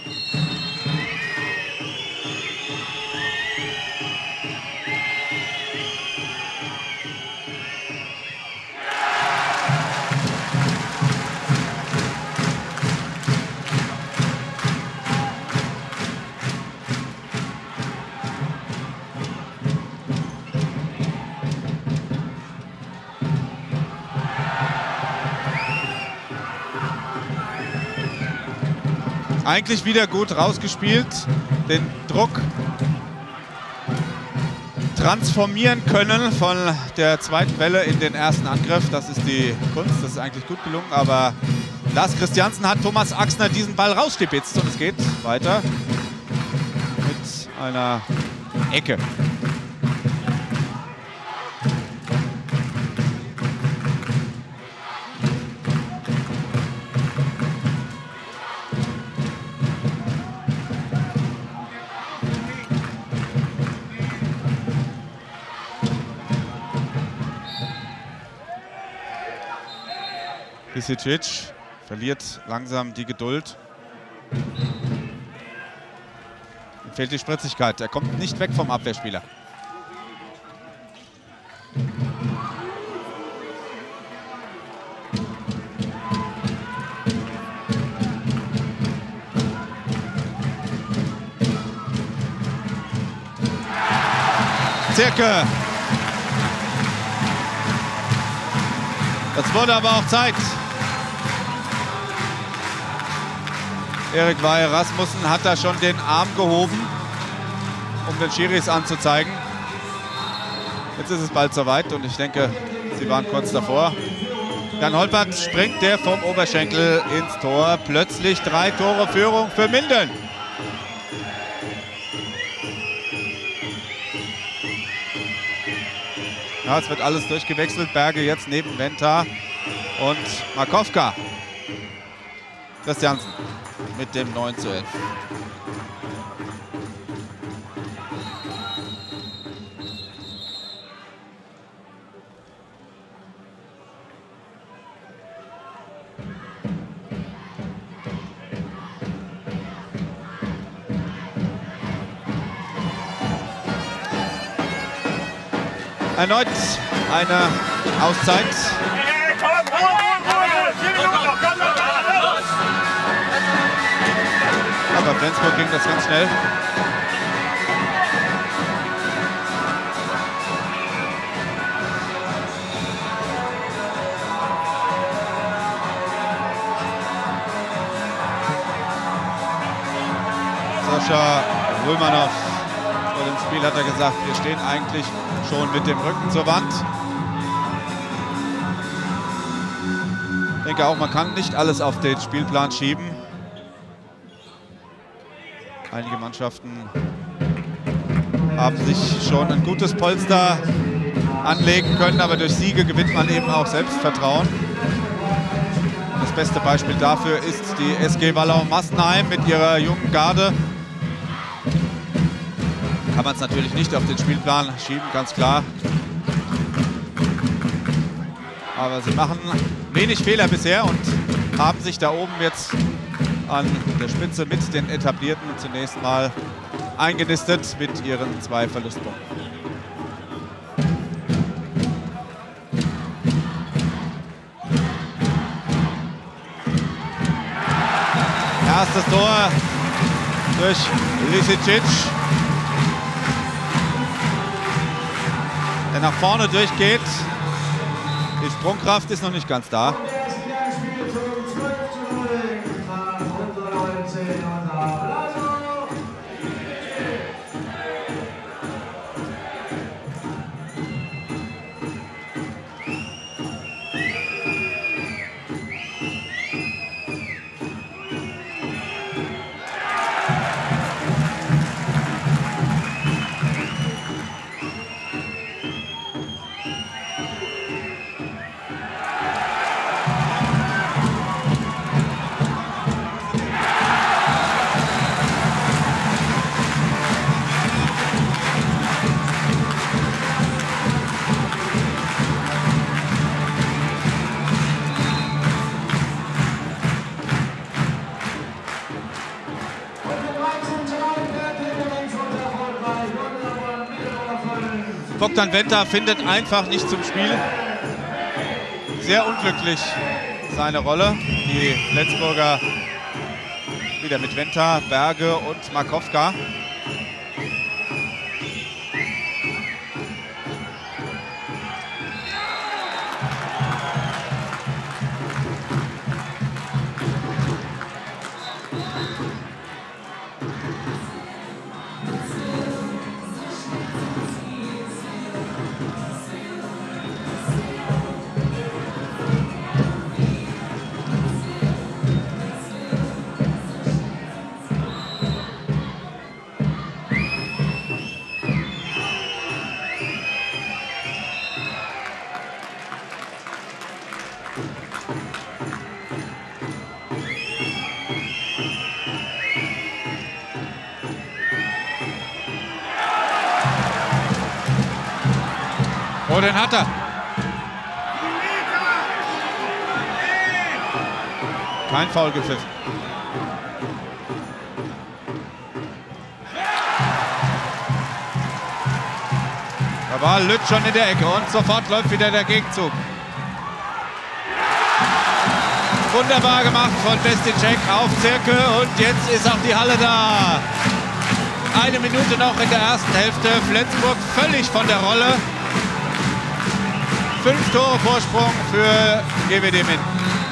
Eigentlich wieder gut rausgespielt, den Druck transformieren können von der zweiten Welle in den ersten Angriff. Das ist die Kunst, das ist eigentlich gut gelungen, aber Lars Christiansen hat Thomas Axner diesen Ball rausstibitzt und es geht weiter mit einer Ecke. Pisicic verliert langsam die Geduld. Ihm fehlt die Spritzigkeit. Er kommt nicht weg vom Abwehrspieler. Zirke. Das wurde aber auch Zeit. Erik Weihe Rasmussen hat da schon den Arm gehoben, um den Schiris anzuzeigen. Jetzt ist es bald soweit und ich denke, sie waren kurz davor. Jan Holpert springt der vom Oberschenkel ins Tor. Plötzlich drei Tore Führung für Minden. Ja, es wird alles durchgewechselt. Berge jetzt neben Venta und Markowka. Christiansen mit dem neun zu elf. Erneut eine Auszeit. Aber Flensburg ging das ganz schnell. Sascha Rulmanov. Vor dem Spiel hat er gesagt, wir stehen eigentlich schon mit dem Rücken zur Wand. Ich denke auch, man kann nicht alles auf den Spielplan schieben. Einige Mannschaften haben sich schon ein gutes Polster anlegen können, aber durch Siege gewinnt man eben auch Selbstvertrauen. Das beste Beispiel dafür ist die S G Wallau-Massenheim mit ihrer jungen Garde. Kann man es natürlich nicht auf den Spielplan schieben, ganz klar. Aber sie machen wenig Fehler bisher und haben sich da oben jetzt an der Spitze mit den Etablierten zunächst mal eingenistet mit ihren zwei Verlustpunkten. Erstes Tor durch Lisicic, der nach vorne durchgeht. Die Sprungkraft ist noch nicht ganz da. Bogdan Wenta findet einfach nicht zum Spiel. Sehr unglücklich seine Rolle. Die Flensburger wieder mit Wenta, Berge und Markowka. Oh, den hat er. Kein Foul gepfiffen. Da war Lütt schon in der Ecke und sofort läuft wieder der Gegenzug. Wunderbar gemacht von Besticek auf Zirke und jetzt ist auch die Halle da. Eine Minute noch in der ersten Hälfte. Flensburg völlig von der Rolle. Fünf Tore Vorsprung für G W D Minden.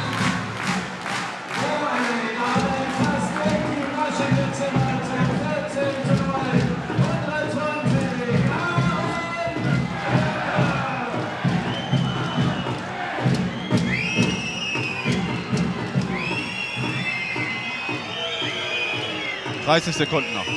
dreißig Sekunden noch.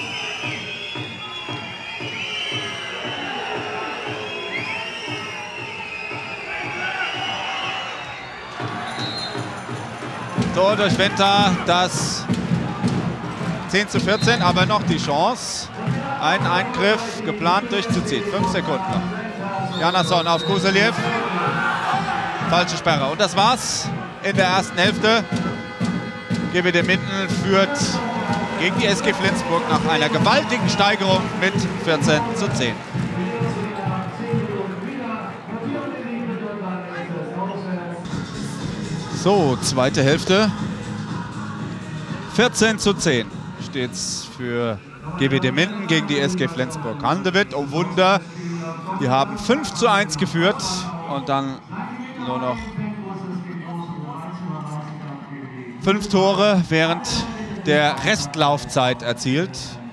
Tor durch Wenta, das zehn zu vierzehn, aber noch die Chance, einen Eingriff geplant durchzuziehen. Fünf Sekunden noch. Janasson auf Kuseljev. Falsche Sperre. Und das war's in der ersten Hälfte. G W D Minden führt gegen die S G Flensburg nach einer gewaltigen Steigerung mit vierzehn zu zehn. So, zweite Hälfte. vierzehn zu zehn steht es für G W D Minden gegen die S G Flensburg-Handewitt. Oh Wunder, die haben fünf zu eins geführt und dann nur noch fünf Tore während der Restlaufzeit erzielt.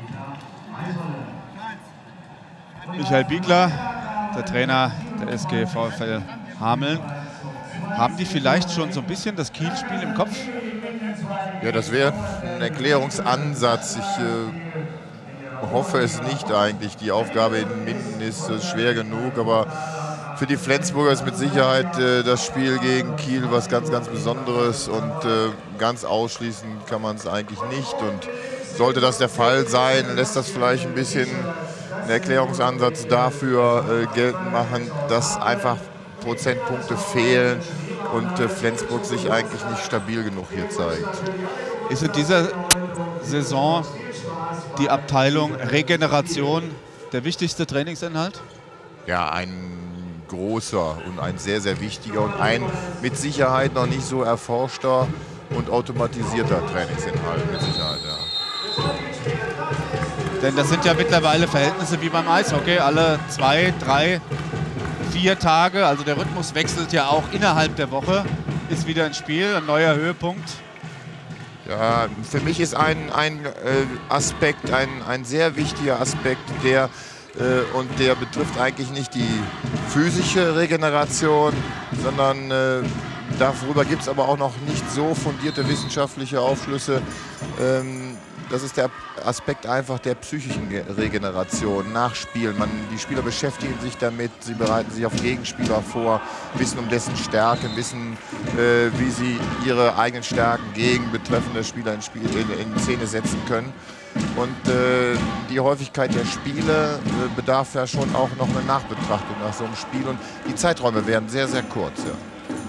Michael Biegler, der Trainer der S G VfL Hameln. Haben die vielleicht schon so ein bisschen das Kiel-Spiel im Kopf? Ja, das wäre ein Erklärungsansatz. Ich äh, hoffe es nicht eigentlich. Die Aufgabe in Minden ist äh, schwer genug, aber für die Flensburger ist mit Sicherheit äh, das Spiel gegen Kiel was ganz, ganz Besonderes und äh, ganz ausschließen kann man es eigentlich nicht. Und sollte das der Fall sein, lässt das vielleicht ein bisschen einen Erklärungsansatz dafür äh, geltend machen, dass einfach Prozentpunkte fehlen und äh, Flensburg sich eigentlich nicht stabil genug hier zeigt. Ist in dieser Saison die Abteilung Regeneration der wichtigste Trainingsinhalt? Ja, ein großer und ein sehr, sehr wichtiger und ein mit Sicherheit noch nicht so erforschter und automatisierter Trainingsinhalt mit Sicherheit, ja. Denn das sind ja mittlerweile Verhältnisse wie beim Eishockey, alle zwei, drei, vier Tage, also der Rhythmus wechselt ja auch innerhalb der Woche, ist wieder ein Spiel, ein neuer Höhepunkt. Ja, für mich ist ein, ein äh, Aspekt, ein, ein sehr wichtiger Aspekt, der äh, und der betrifft eigentlich nicht die physische Regeneration, sondern äh, darüber gibt es aber auch noch nicht so fundierte wissenschaftliche Aufschlüsse. Ähm, Das ist der Aspekt einfach der psychischen Regeneration, Nachspielen. Man, die Spieler beschäftigen sich damit, sie bereiten sich auf Gegenspieler vor, wissen um dessen Stärken, wissen, äh, wie sie ihre eigenen Stärken gegen betreffende Spieler in, Spiel, in, in Szene setzen können. Und äh, die Häufigkeit der Spiele äh, bedarf ja schon auch noch eine Nachbetrachtung nach so einem Spiel. Und die Zeiträume werden sehr, sehr kurz. Ja.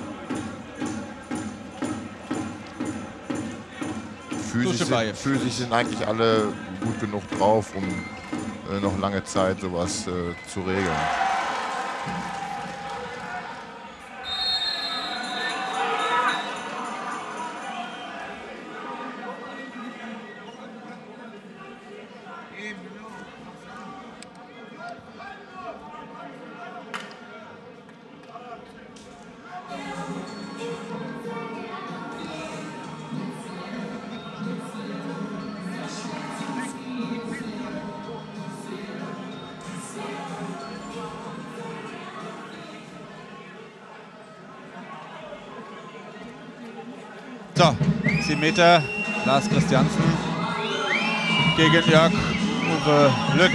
Physisch sind, physisch sind eigentlich alle gut genug drauf, um äh, noch lange Zeit sowas äh, zu regeln. So, sieben Meter, Lars Christiansen gegen Jörg Uwe Lütt.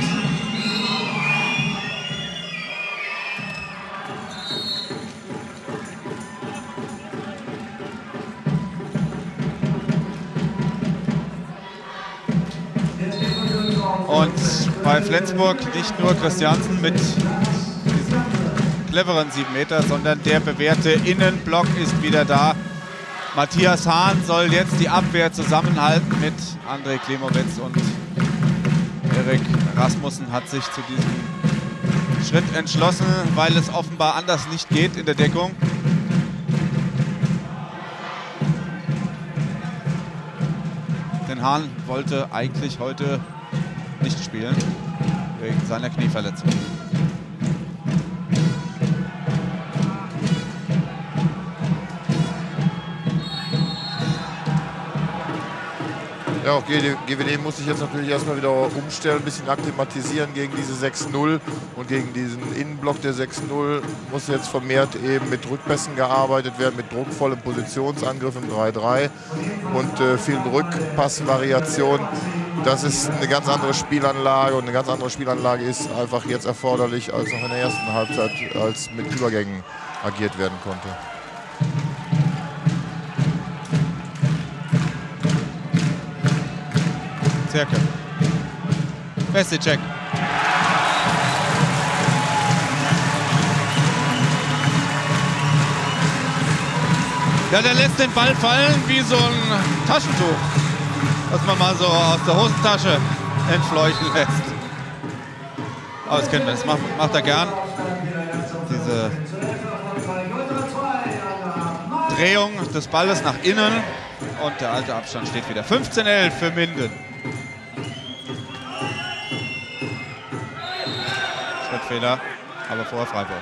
Und bei Flensburg nicht nur Christiansen mit diesem cleveren sieben Meter, sondern der bewährte Innenblock ist wieder da. Matthias Hahn soll jetzt die Abwehr zusammenhalten mit André Klimowitz und Erik Rasmussen hat sich zu diesem Schritt entschlossen, weil es offenbar anders nicht geht in der Deckung. Denn Hahn wollte eigentlich heute nicht spielen, wegen seiner Knieverletzung. Ja, auch G W D muss sich jetzt natürlich erstmal wieder umstellen, ein bisschen akklimatisieren gegen diese sechs null und gegen diesen Innenblock der sechs null muss jetzt vermehrt eben mit Rückpässen gearbeitet werden, mit druckvollem Positionsangriff im drei drei und äh, vielen Rückpassvariationen. Das ist eine ganz andere Spielanlage und eine ganz andere Spielanlage ist einfach jetzt erforderlich, als noch in der ersten Halbzeit, als mit Übergängen agiert werden konnte. Zirke. Pesicek. Ja, der lässt den Ball fallen wie so ein Taschentuch, was man mal so aus der Hosentasche entfleuchen lässt. Aber das kennen wir, das macht, macht er gern. Diese Drehung des Balles nach innen und der alte Abstand steht wieder. fünfzehn elf für Minden. Schrittfehler, aber vorher Freiwurf.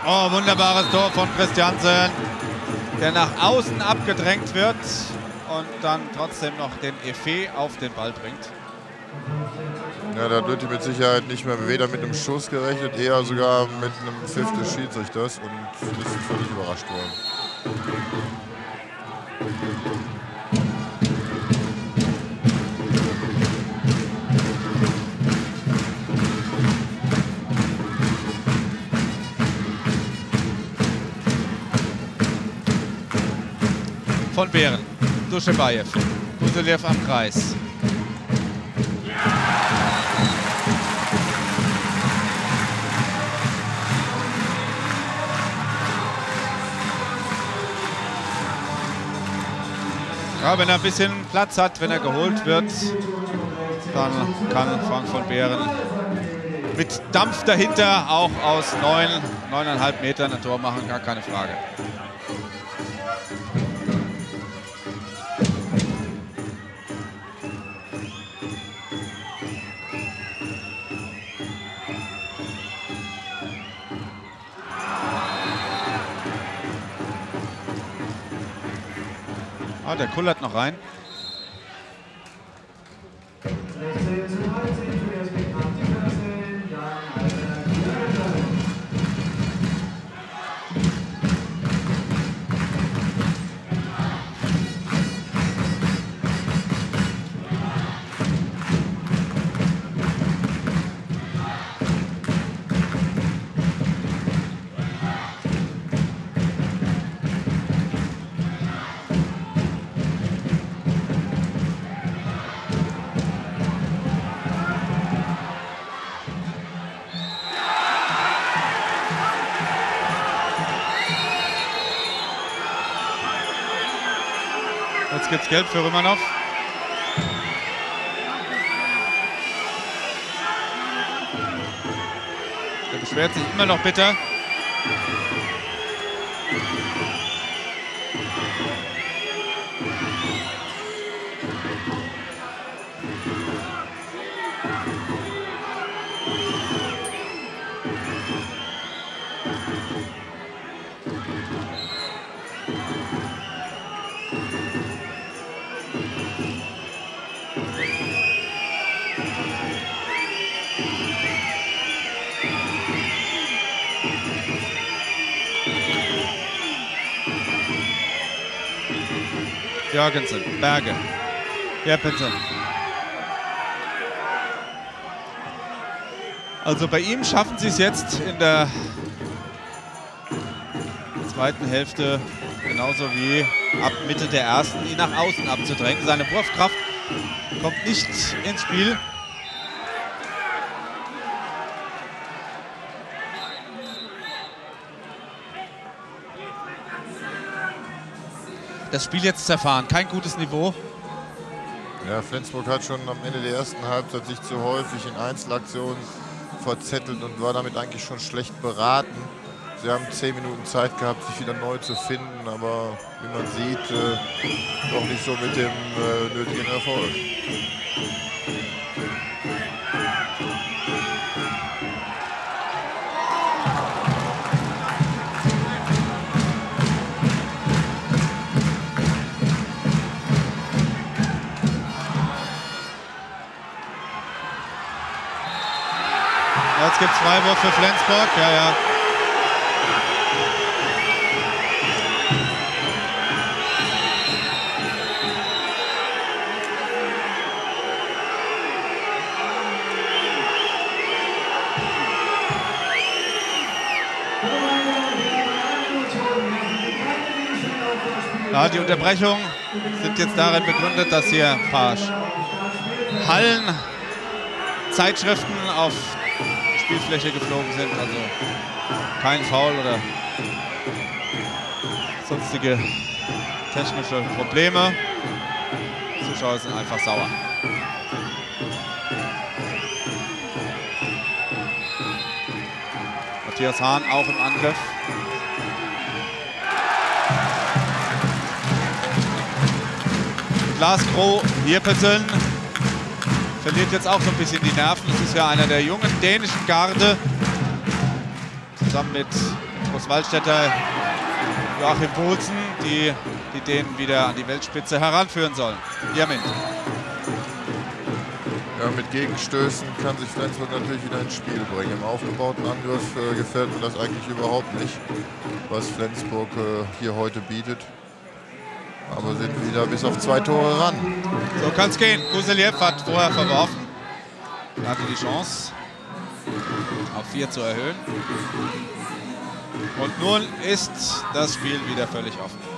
Oh, wunderbares Tor von Christiansen, der nach außen abgedrängt wird und dann trotzdem noch den Effet auf den Ball bringt. Ja, da wird mit Sicherheit nicht mehr weder mit einem Schuss gerechnet, eher sogar mit einem Pfiff des Schiedsrichters und ist völlig überrascht worden. Von Behren, Duschebaev, Guselev am Kreis. Ja, wenn er ein bisschen Platz hat, wenn er geholt wird, dann kann Frank von Behren mit Dampf dahinter auch aus neun, neuneinhalb Metern ein Tor machen, gar keine Frage. Ah, der kullert noch rein. Jetzt gibt's Gelb für Rümanov. Der beschwert sich immer noch bitter. Jørgensen, Berge, Jeppesen. Also bei ihm schaffen sie es jetzt in der zweiten Hälfte, genauso wie ab Mitte der ersten, ihn nach außen abzudrängen. Seine Wurfkraft kommt nicht ins Spiel. Das Spiel jetzt zerfahren, kein gutes Niveau. Ja, Flensburg hat schon am Ende der ersten Halbzeit sich zu häufig in Einzelaktionen verzettelt und war damit eigentlich schon schlecht beraten. Sie haben zehn Minuten Zeit gehabt, sich wieder neu zu finden, aber wie man sieht, äh, doch nicht so mit dem äh, nötigen Erfolg. Jetzt gibt es Freiwurf für Flensburg. Ja, ja. Ja, die Unterbrechungen sind jetzt darin begründet, dass hier ein paar Hallen, Zeitschriften auf Spielfläche geflogen sind, also kein Foul oder sonstige technische Probleme. Die Zuschauer sind einfach sauer. Matthias Hahn auch im Angriff. Lars Kroh, Jeppesen, verliert jetzt auch so ein bisschen die Nerven. Das ist ja einer der jungen dänischen Garde. zusammen mit Großwaldstätter Joachim Bohlsen, die die Dänen wieder an die Weltspitze heranführen sollen. Diamant. Ja, mit Gegenstößen kann sich Flensburg natürlich wieder ins Spiel bringen. Im aufgebauten Angriff äh, gefällt mir das eigentlich überhaupt nicht, was Flensburg äh, hier heute bietet. Aber sind wieder bis auf zwei Tore ran. So kann es gehen. Kuseljew hat vorher verworfen. Er hatte die Chance, auf vier zu erhöhen. Und nun ist das Spiel wieder völlig offen.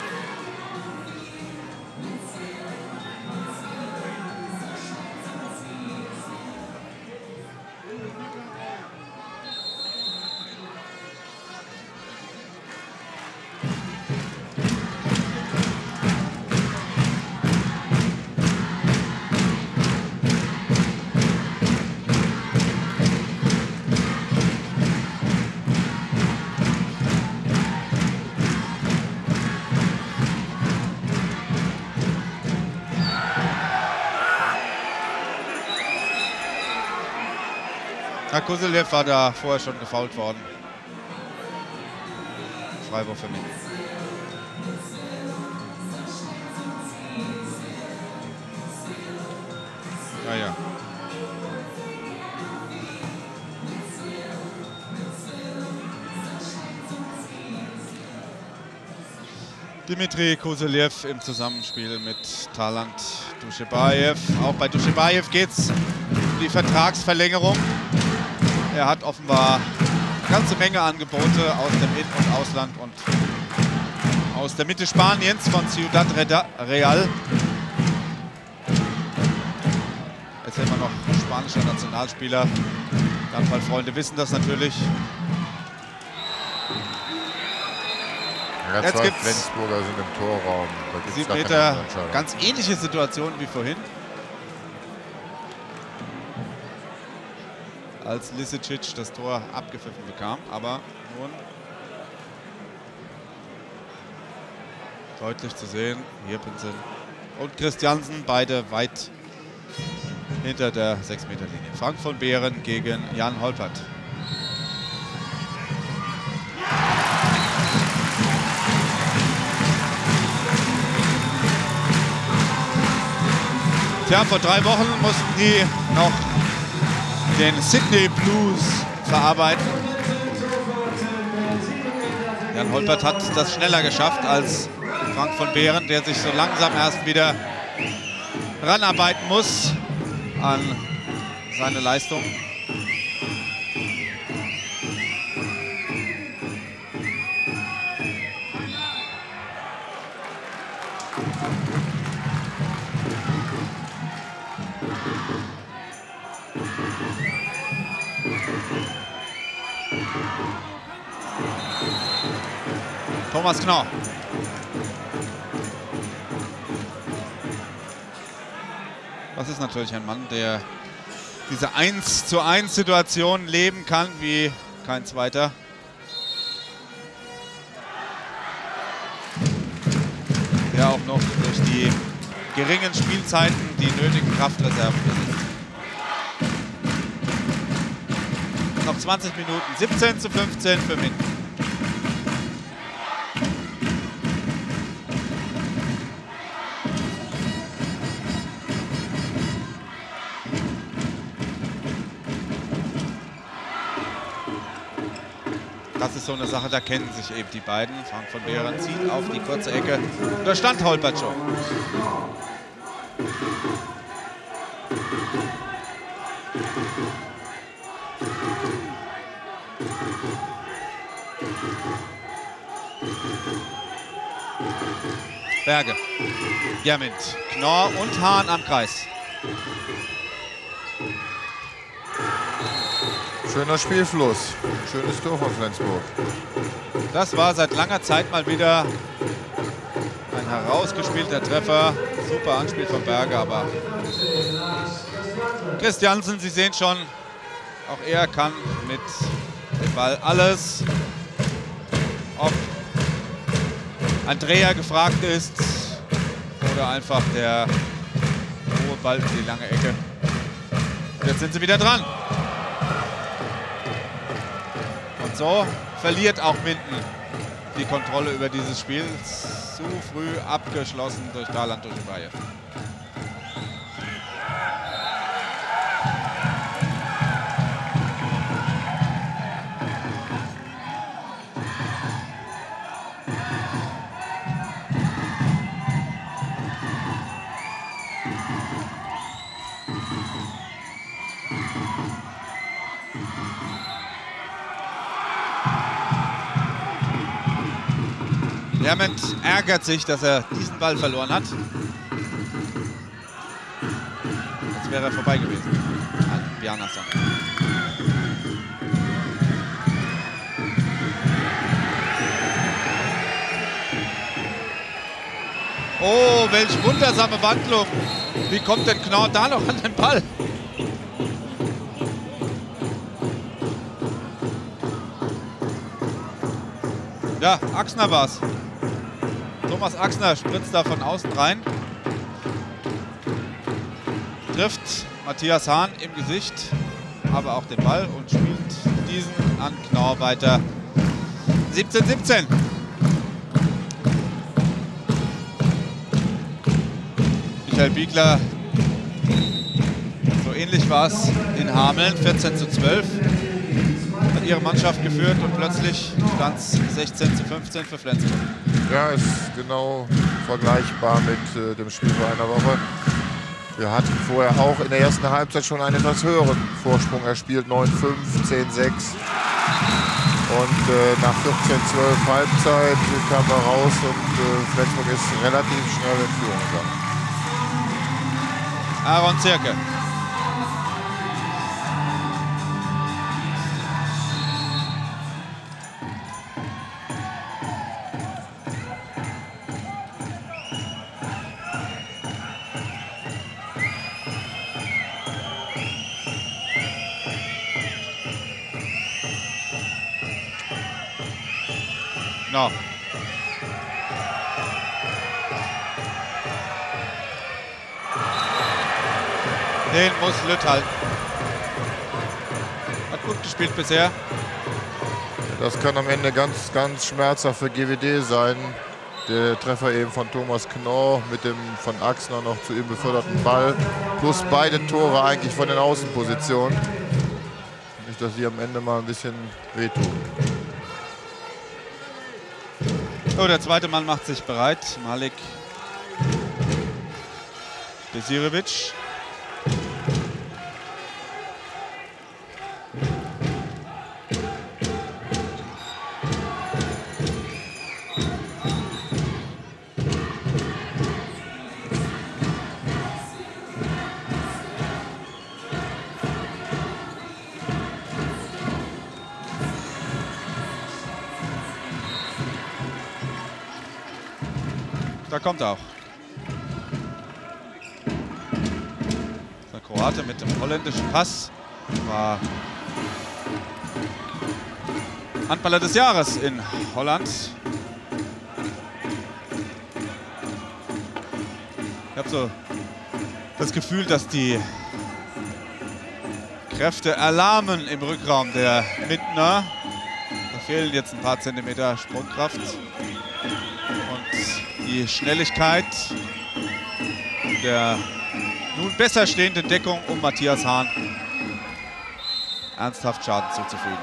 Kuseljew war da vorher schon gefoult worden. Freiwurf für mich. Ja, ja. Dimitri Kuseljew im Zusammenspiel mit Talant Dushebaev. Auch bei Dushebaev geht es um die Vertragsverlängerung. Er hat offenbar eine ganze Menge Angebote aus dem In- und Ausland und aus der Mitte Spaniens von Ciudad Real. Jetzt haben wir noch spanischer Nationalspieler. Handballfreunde wissen das natürlich. Ja, Jetzt zwei gibt's Flensburger sind im Torraum. Da gibt's sieben gar keine Meter, Entscheidung. ganz ähnliche Situation wie vorhin. Als Lisicic das Tor abgepfiffen bekam, aber nun deutlich zu sehen, hier Pinsel und Christiansen, beide weit hinter der sechs Meter Linie. Frank von Behren gegen Jan Holpert. Tja, vor drei Wochen mussten die noch den Sydney Blues verarbeiten. Jan Holpert hat das schneller geschafft als Frank von Behren, der sich so langsam erst wieder ranarbeiten muss an seine Leistung. Thomas Knorr. Das ist natürlich ein Mann, der diese eins zu eins Situation leben kann wie kein zweiter. Der auch noch durch die geringen Spielzeiten die nötigen Kraftreserven besitzt. Noch zwanzig Minuten, siebzehn zu fünfzehn für Minden. Das ist so eine Sache, da kennen sich eben die beiden. Frank von Behren zieht auf die kurze Ecke. Da stand Holpert schon. Berge, Diamant, Knorr und Hahn am Kreis. Schöner Spielfluss. Schönes Tor von Flensburg. Das war seit langer Zeit mal wieder ein herausgespielter Treffer. Super Anspiel von Berge, aber Christiansen, Sie sehen schon, auch er kann mit dem Ball alles. Ob Andrea gefragt ist oder einfach der hohe Ball in die lange Ecke. Und jetzt sind sie wieder dran. Und so verliert auch Minden die Kontrolle über dieses Spiel. Zu früh abgeschlossen durch Daland Dujshebaev. Hermann ärgert sich, dass er diesen Ball verloren hat. Jetzt wäre er vorbei gewesen an Bjarnason. Oh, welch wundersame Wandlung. Wie kommt denn Knorr da noch an den Ball? Ja, Axner war's. Thomas Axner spritzt da von außen rein. Trifft Matthias Hahn im Gesicht, aber auch den Ball und spielt diesen an Knorr weiter. siebzehn siebzehn. Michael Biegler, so ähnlich war es in Hameln, vierzehn zu zwölf. Hat ihre Mannschaft geführt und plötzlich stand es sechzehn zu fünfzehn für Flensburg. Ja, ist genau vergleichbar mit äh, dem Spiel vor einer Woche. Wir hatten vorher auch in der ersten Halbzeit schon einen etwas höheren Vorsprung erspielt, neun fünf, zehn sechs. Und äh, nach vierzehn zwölf Halbzeit kamen wir raus und äh, Flensburg ist relativ schnell in Führung gegangen. Aaron Zierke. No. Den muss Lütt halten. Hat gut gespielt bisher. Das kann am Ende ganz, ganz schmerzhaft für G W D sein. Der Treffer eben von Thomas Knorr mit dem von Axner noch zu ihm beförderten Ball. Plus beide Tore eigentlich von den Außenpositionen. Nicht, dass die am Ende mal ein bisschen wehtun. Oh, der zweite Mann macht sich bereit. Malik Desirevic. Da kommt er auch. Der Kroate mit dem holländischen Pass war Handballer des Jahres in Holland. Ich habe so das Gefühl, dass die Kräfte erlahmen im Rückraum der Mindener. Da fehlen jetzt ein paar Zentimeter Sprungkraft. Die Schnelligkeit der nun besser stehenden Deckung um Matthias Hahn ernsthaft Schaden zuzufügen.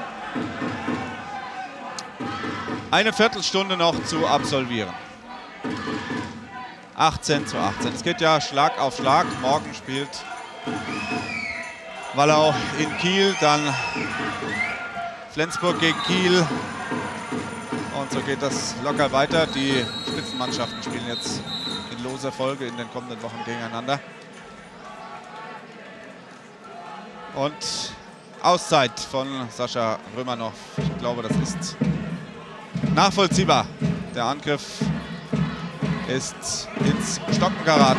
Eine Viertelstunde noch zu absolvieren. achtzehn zu achtzehn. Es geht ja Schlag auf Schlag. Morgen spielt Wallau in Kiel, dann Flensburg gegen Kiel. Und so geht das locker weiter. Die Spitzenmannschaften spielen jetzt in loser Folge in den kommenden Wochen gegeneinander. Und Auszeit von Sascha Römanow. Ich glaube, das ist nachvollziehbar. Der Angriff ist ins Stocken geraten.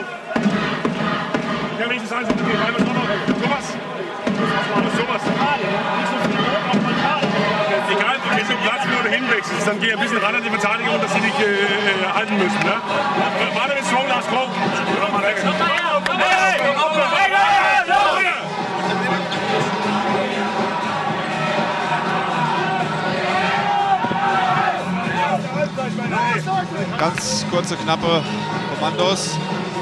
Ja, wenn ich das einfach gehe, weil wir noch sowas. Sowas. Egal, von welchem Platz du hinwechselst, dann geh ein bisschen ran an die Verteidigung, dass sie dich äh, halten müssen. Ne? Warte bis Roll aus Go. Ganz kurze, knappe Kommandos.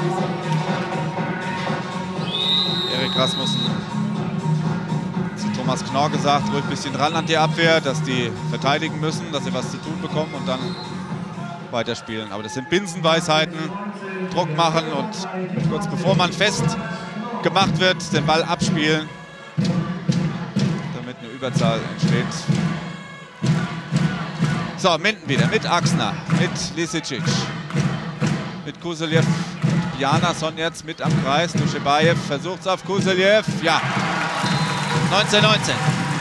Erik Rasmussen zu Thomas Knorr gesagt, ruhig ein bisschen ran an die Abwehr, dass die verteidigen müssen, dass sie was zu tun bekommen und dann weiterspielen. Aber das sind Binsenweisheiten, Druck machen und kurz bevor man fest gemacht wird, den Ball abspielen, damit eine Überzahl entsteht. So, Minden wieder mit Axner, mit Lisicic, mit Kuseljev, Bjarnason jetzt mit am Kreis. Duschebaev versucht es auf Kuseljev. Ja, neunzehn neunzehn.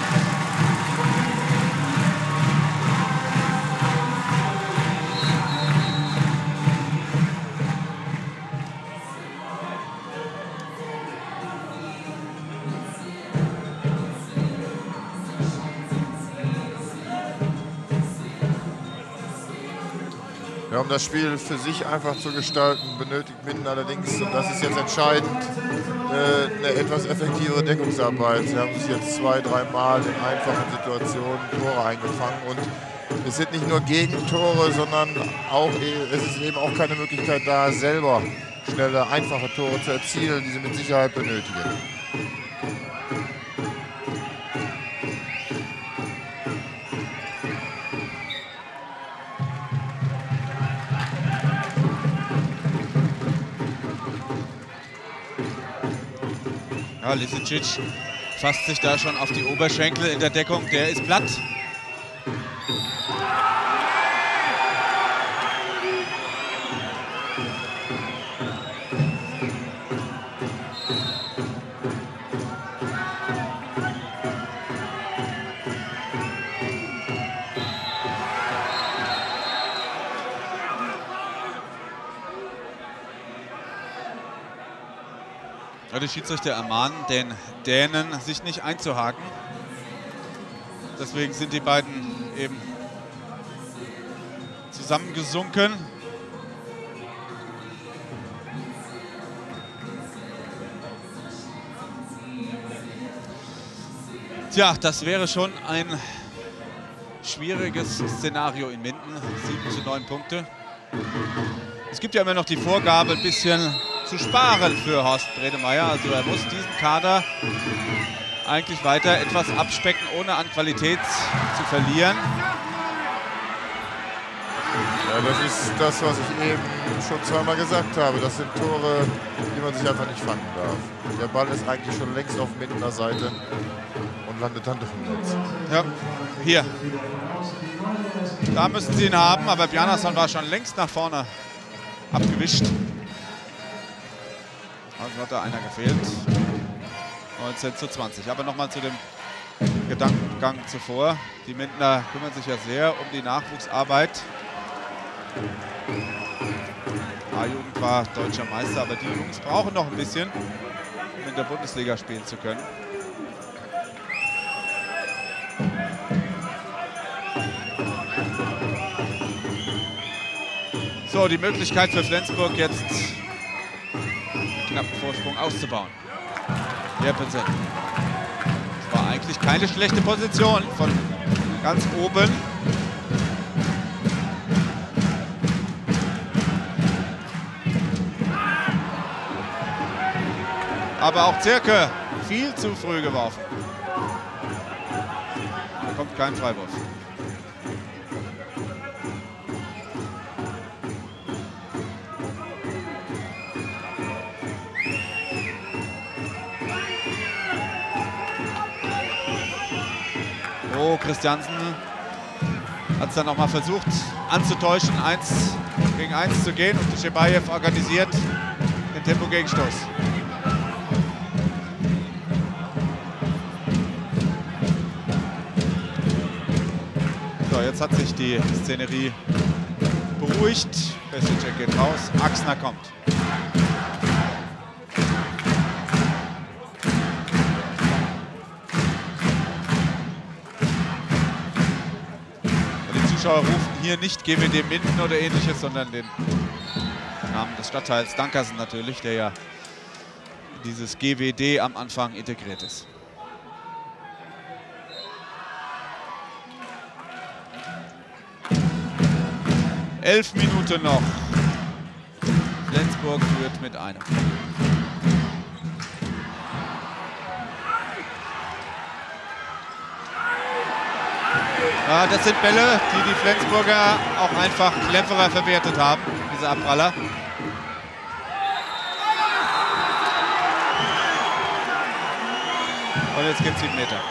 Ja, um das Spiel für sich einfach zu gestalten, benötigt Minden allerdings, und das ist jetzt entscheidend, äh, eine etwas effektivere Deckungsarbeit. Sie haben sich jetzt zwei, dreimal in einfachen Situationen Tore eingefangen und es sind nicht nur Gegentore, sondern auch, es ist eben auch keine Möglichkeit da, selber schnelle, einfache Tore zu erzielen, die sie mit Sicherheit benötigen. Ja, Lisicic fasst sich da schon auf die Oberschenkel in der Deckung. Der ist platt. Die Schiedsrichter ermahnen den Dänen, sich nicht einzuhaken. Deswegen sind die beiden eben zusammengesunken. Tja, das wäre schon ein schwieriges Szenario in Minden. sieben zu neun Punkte. Es gibt ja immer noch die Vorgabe, ein bisschen zu sparen für Horst Bredemeier. Also er muss diesen Kader eigentlich weiter etwas abspecken, ohne an Qualität zu verlieren. Ja, das ist das, was ich eben schon zweimal gesagt habe. Das sind Tore, die man sich einfach nicht fangen darf. Der Ball ist eigentlich schon längst auf Mindener Seite und landet dann doch im Netz. Ja, hier. Da müssen sie ihn haben, aber Bjarnason war schon längst nach vorne abgewischt. Also hat da einer gefehlt. neunzehn zu zwanzig. Aber nochmal zu dem Gedankengang zuvor. Die Mindener kümmern sich ja sehr um die Nachwuchsarbeit. A-Jugend war deutscher Meister, aber die Jungs brauchen noch ein bisschen, um in der Bundesliga spielen zu können. So, die Möglichkeit für Flensburg jetzt knappen Vorsprung auszubauen. Jerpensen. Das war eigentlich keine schlechte Position von ganz oben. Aber auch Zirke viel zu früh geworfen. Da kommt kein Freiwurf. Oh, Christiansen hat es dann noch mal versucht anzutäuschen, eins gegen eins zu gehen, und Duschebaev organisiert den Tempo-Gegenstoß. So, jetzt hat sich die Szenerie beruhigt. Pesicek geht raus, Axner kommt. Die Zuschauer rufen hier nicht G W D Minden oder ähnliches, sondern den Namen des Stadtteils Dankersen natürlich, der ja in dieses G W D am Anfang integriert ist. Elf Minuten noch. Flensburg führt mit einem. Ja, das sind Bälle, die die Flensburger auch einfach cleverer verwertet haben, diese Abpraller. Und jetzt gibt es sieben Meter.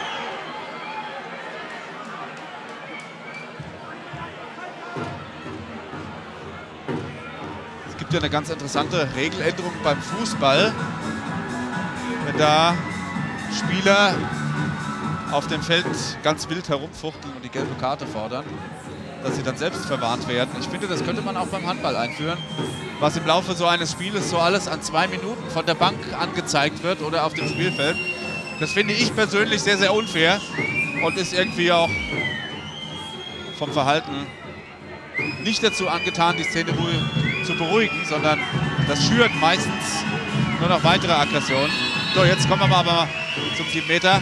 Es gibt ja eine ganz interessante Regeländerung beim Fußball. Wenn da Spieler auf dem Feld ganz wild herumfuchteln und die gelbe Karte fordern, dass sie dann selbst verwarnt werden. Ich finde, das könnte man auch beim Handball einführen, was im Laufe so eines Spieles so alles an zwei Minuten von der Bank angezeigt wird oder auf dem Spielfeld. Das finde ich persönlich sehr, sehr unfair und ist irgendwie auch vom Verhalten nicht dazu angetan, die Szene zu beruhigen, sondern das schürt meistens nur noch weitere Aggressionen. So, jetzt kommen wir aber zum sieben Meter.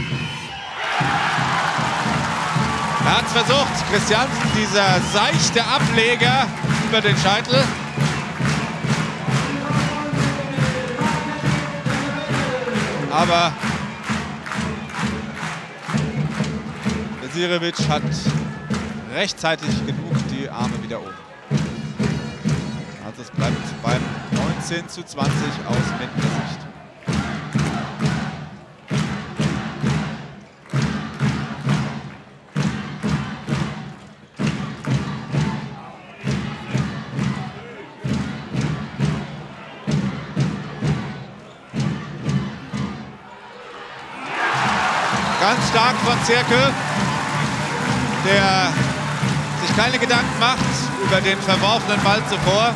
Er hat es versucht, Christiansen, dieser seichte Ableger über den Scheitel. Aber Besirevic hat rechtzeitig genug die Arme wieder oben. Also es bleibt beim neunzehn zu zwanzig aus Mindener Sicht. Ganz stark von Zirkel, der sich keine Gedanken macht über den verworfenen Ball zuvor,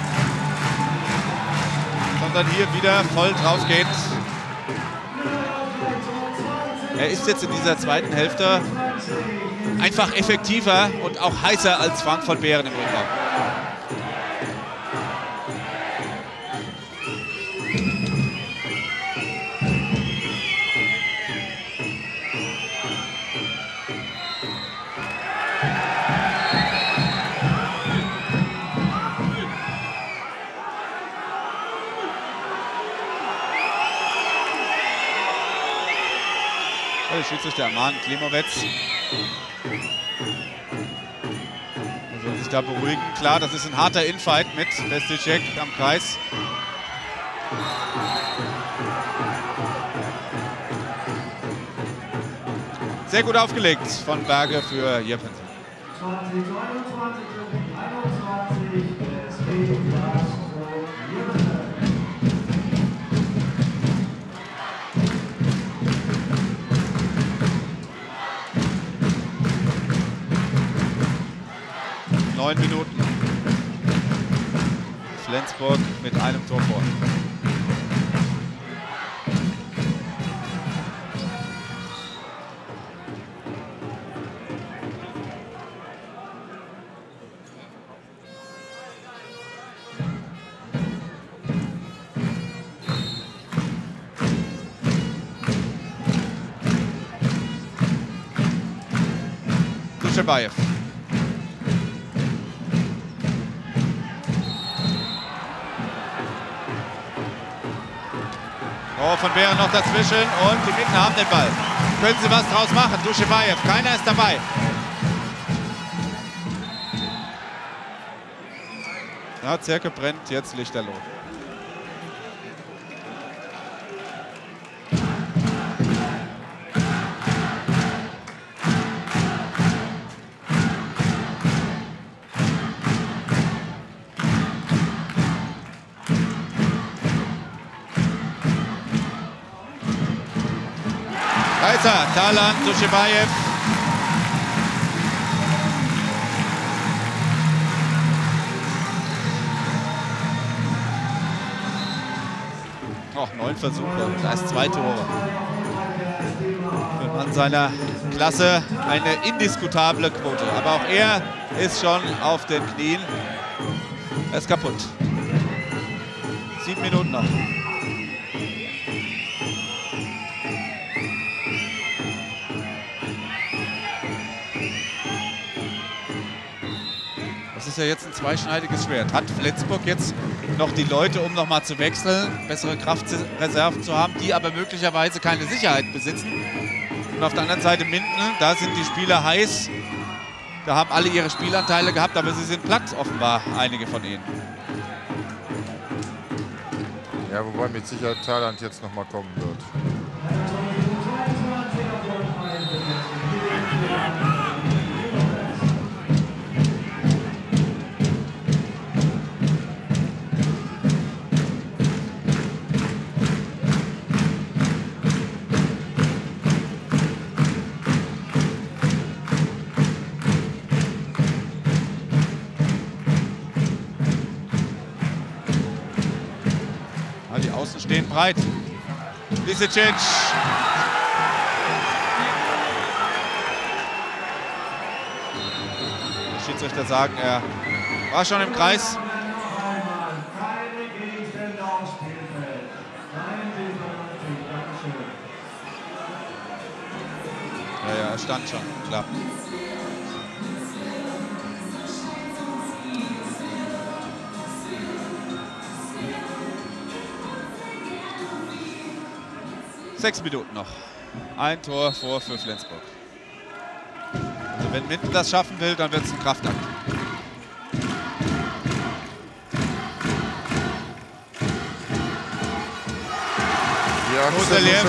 sondern hier wieder voll drauf geht. Er ist jetzt in dieser zweiten Hälfte einfach effektiver und auch heißer als Frank von Behren im Rückraum. Schiedsrichter Arman Klimowetz. Er soll sich da beruhigen. Klar, das ist ein harter Infight mit Pesticek am Kreis. Sehr gut aufgelegt von Berge für Jeppesen. zwanzig neunundzwanzig einundzwanzig, es geht um das neun Minuten. Flensburg mit einem Tor vor. Duschebaev. Oh, von Behren noch dazwischen und die Mitten haben den Ball. Können sie was draus machen? Duschebaev, keiner ist dabei. Ja, Zirke brennt jetzt lichterloh. Talan, Duschebaev. Auch neun Versuche, das heißt zwei Tore. Für einen Mann seiner Klasse eine indiskutable Quote. Aber auch er ist schon auf den Knien. Er ist kaputt. Sieben Minuten noch. ist ja jetzt ein zweischneidiges Schwert. Hat Flensburg jetzt noch die Leute, um noch mal zu wechseln, bessere Kraftreserven zu haben, die aber möglicherweise keine Sicherheit besitzen? Und auf der anderen Seite Minden, da sind die Spieler heiß. Da haben alle ihre Spielanteile gehabt, aber sie sind platt, offenbar, einige von ihnen. Ja, wobei mit Sicherheit Thailand jetzt noch mal kommen wird. Stehen breit. Lisičić. Der Schiedsrichter sagen, er war schon im Kreis. Ja, ja, er stand schon, klar. Sechs Minuten noch. Ein Tor vor für Flensburg. Also wenn Minden das schaffen will, dann wird es ein Kraftakt. Ja, Kuselev.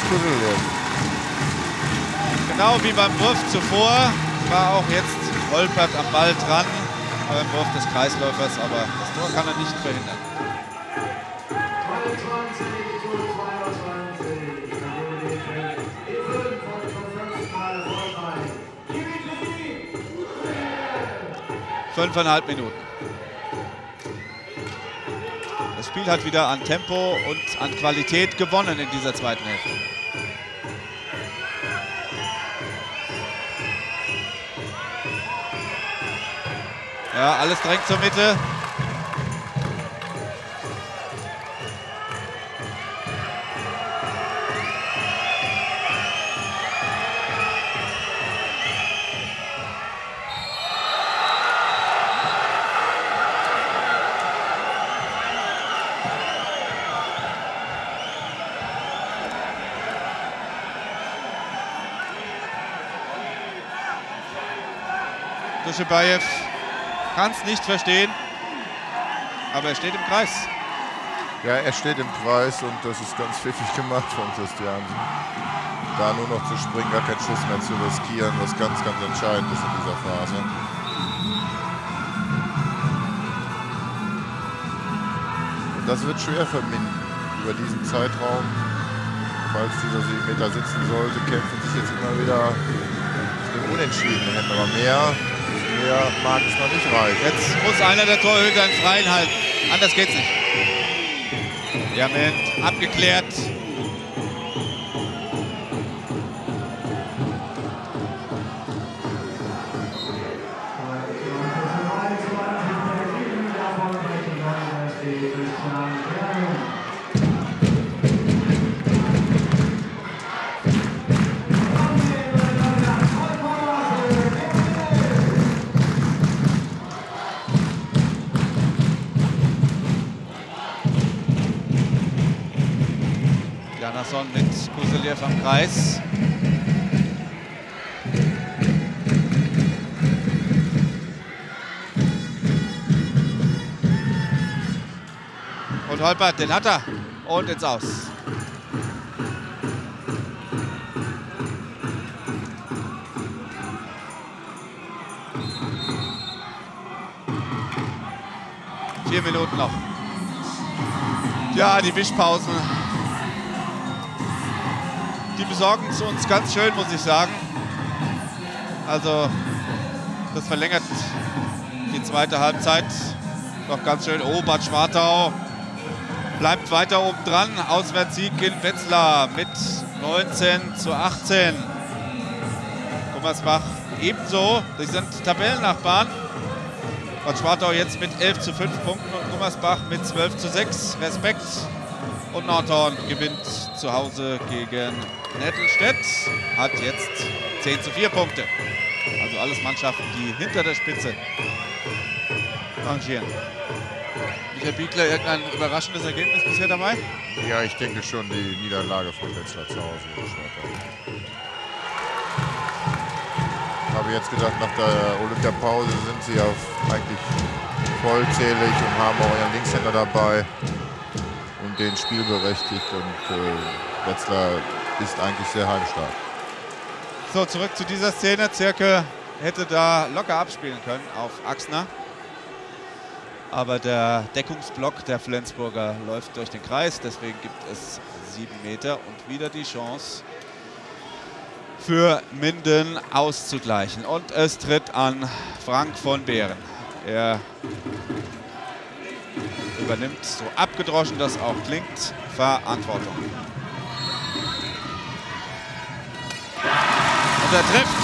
Genau wie beim Wurf zuvor war auch jetzt Holpert am Ball dran beim Wurf des Kreisläufers, aber das Tor kann er nicht verhindern. Fünfeinhalb Minuten. Das Spiel hat wieder an Tempo und an Qualität gewonnen in dieser zweiten Hälfte. Ja, alles drängt zur Mitte. Duschebaev kann es nicht verstehen, aber er steht im Kreis. Ja, er steht im Kreis und das ist ganz pfiffig gemacht von Christiansen. Da nur noch zu springen, gar keinen Schuss mehr zu riskieren, was ganz, ganz entscheidend ist in dieser Phase. Und das wird schwer für Minden über diesen Zeitraum. Falls dieser sieben Meter sitzen sollte, kämpfen sich jetzt immer wieder im Unentschieden hin, aber mehr. Mehr mag es noch nicht reichen. Jetzt muss einer der Torhüter einen Freien halten. Anders geht's nicht. Diamant abgeklärt. Mit Kuselev am Kreis. Und Holpert, den hat er. Und ins Aus. Vier Minuten noch. Ja, die Wischpausen. Die besorgen es uns ganz schön, muss ich sagen. Also, das verlängert die zweite Halbzeit noch ganz schön. Oh, Bad Schwartau bleibt weiter oben dran. Auswärtssieg in Wetzlar mit neunzehn zu achtzehn. Gummersbach ebenso. Die sind Tabellennachbarn. Bad Schwartau jetzt mit elf zu fünf Punkten und Gummersbach mit zwölf zu sechs. Respekt. Und Nordhorn gewinnt zu Hause gegen Nettelstedt, hat jetzt zehn zu vier Punkte. Also alles Mannschaften, die hinter der Spitze rangieren. Michael Biegler, irgendein überraschendes Ergebnis bisher dabei? Ja, ich denke schon die Niederlage von Wetzlar zu Hause. Ich habe jetzt gedacht, nach der Olympiapause sind sie auf eigentlich vollzählig und haben auch ihren Linkshänder dabei und den spielberechtigt. Und äh, Wetzlar ist eigentlich sehr heimstark. So, zurück zu dieser Szene. Zirke hätte da locker abspielen können auf Axner. Aber der Deckungsblock der Flensburger läuft durch den Kreis. Deswegen gibt es sieben Meter und wieder die Chance für Minden auszugleichen. Und es tritt an Frank von Behren. Er übernimmt, so abgedroschen das auch klingt, Verantwortung. Und er trifft.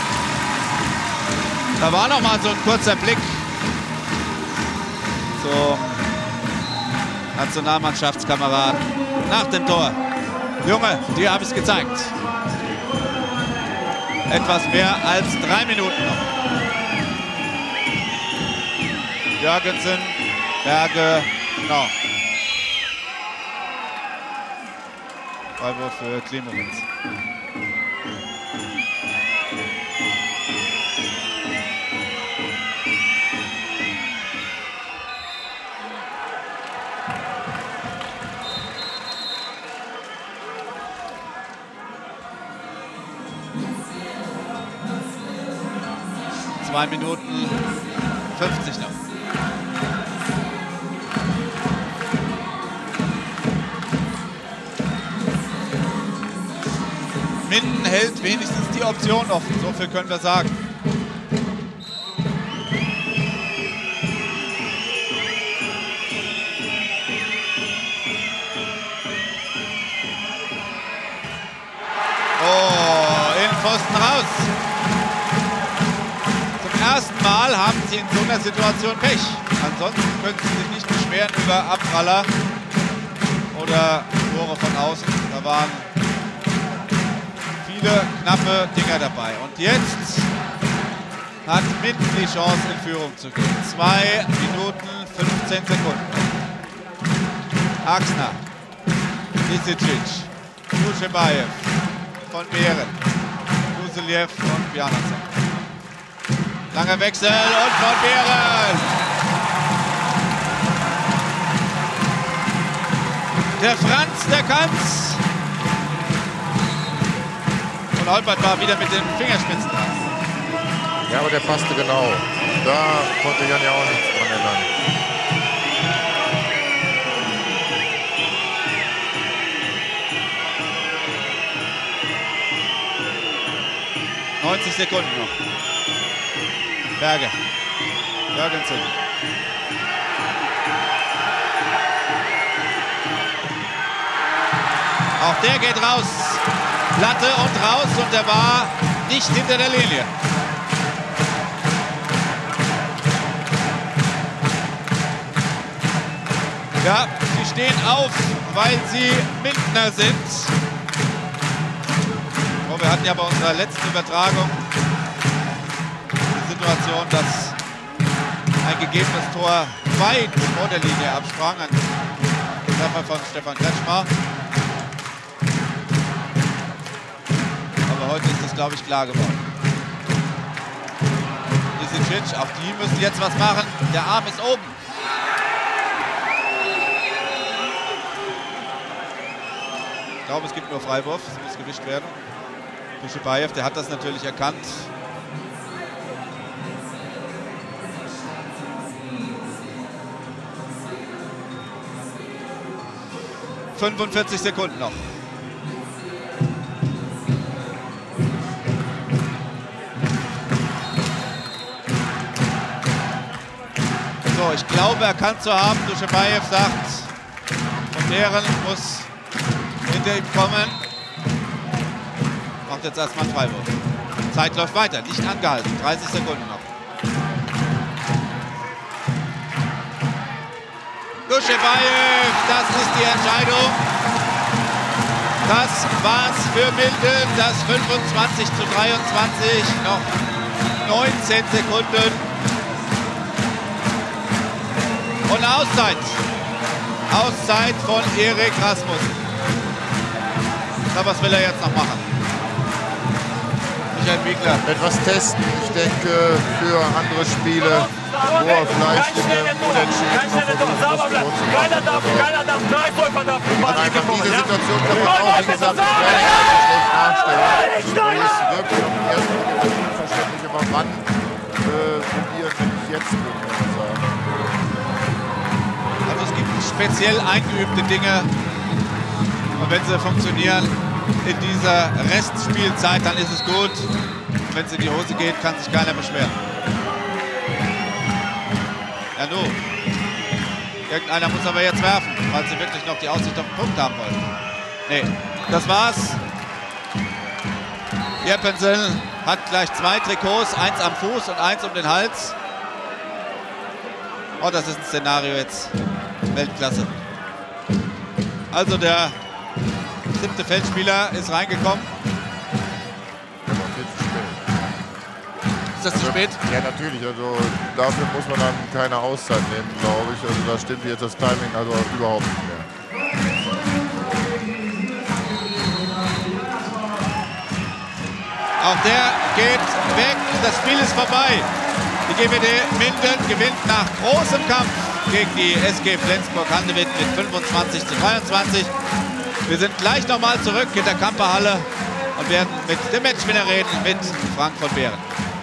Da war noch mal so ein kurzer Blick zum Nationalmannschaftskameraden nach dem Tor. Junge, dir habe ich es gezeigt. Etwas mehr als drei Minuten noch. Jörgensen, Berge, genau. Freiburg für Klimowitz. zwei Minuten fünfzig noch. Minden hält wenigstens die Option offen, so viel können wir sagen. Oh, in Pfosten raus. Zum ersten Mal haben sie in so einer Situation Pech. Ansonsten können sie sich nicht beschweren über Abpraller oder Tore von außen. Da waren viele knappe Dinger dabei. Und jetzt hat Minden die Chance, in Führung zu gehen. zwei Minuten fünfzehn Sekunden. Axner, Lisicic, Duschebaev von Behren, Duseljev und Bjarnason. Langer Wechsel und von Behren. Der Franz, der kann's. Und Holpert war wieder mit den Fingerspitzen dran. Ja, aber der passte genau. Da konnte Jan ja auch nichts dran ändern. neunzig Sekunden noch. Berge. Jörgensen. Auch der geht raus. Latte und raus und er war nicht hinter der Linie. Ja, sie stehen auf, weil sie Mindener sind. Oh, wir hatten ja bei unserer letzten Übertragung Situation, dass ein gegebenes Tor weit vor der Linie absprang. Ein Treffer von Stefan Kretschmer. Aber heute ist das, glaube ich, klar geworden. Lisicic, auch die müssen jetzt was machen. Der Arm ist oben. Ich glaube, es gibt nur Freiwurf. Es muss gewischt werden. Duschebaev, der hat das natürlich erkannt. fünfundvierzig Sekunden noch. So, ich glaube, erkannt zu haben. Duschebaev sagt, von Behren muss hinter ihm kommen. Macht jetzt erstmal einen Freiwurf. Zeit läuft weiter, nicht angehalten. dreißig Sekunden noch. Duschebaev, das ist die Entscheidung. Das war's für Minden, das fünfundzwanzig zu dreiundzwanzig, noch neunzehn Sekunden. Und eine Auszeit. Auszeit von Erik Rasmussen. Na, was will er jetzt noch machen? Michael Biegler. Etwas testen. Ich denke, für andere Spiele, wo er vielleicht in einem Unentschieden noch versucht, was zu Keiner darf, keiner darf, drei Läufer darf. Und einfach diese Situation kann man auch, wie gesagt, nicht schlecht nachstellen. Wo es wirklich auf den ersten Blick unverständlich war, wann äh, probieren, wenn ich jetzt bin, muss ich sagen. Also es gibt speziell eingeübte Dinge. Und wenn sie funktionieren in dieser Restspielzeit, dann ist es gut. Wenn es in die Hose geht, kann sich keiner beschweren. Ja, du. Irgendeiner muss aber jetzt werfen, weil sie wirklich noch die Aussicht auf den Punkt haben wollen. Nee, das war's. Jeppesen hat gleich zwei Trikots, eins am Fuß und eins um den Hals. Oh, das ist ein Szenario jetzt. Weltklasse. Also der siebte Feldspieler ist reingekommen. Ist das zu spät? Ja, natürlich. Also dafür muss man dann keine Auszeit nehmen, glaube ich. Also da stimmt jetzt das Timing also überhaupt nicht mehr. Auch der geht weg. Das Spiel ist vorbei. Die G W D Minden gewinnt nach großem Kampf gegen die S G Flensburg-Handewitt mit fünfundzwanzig zu dreiundzwanzig. Wir sind gleich nochmal zurück in der Kamperhalle und werden mit dem Matchwinner reden, mit Frank von Behren.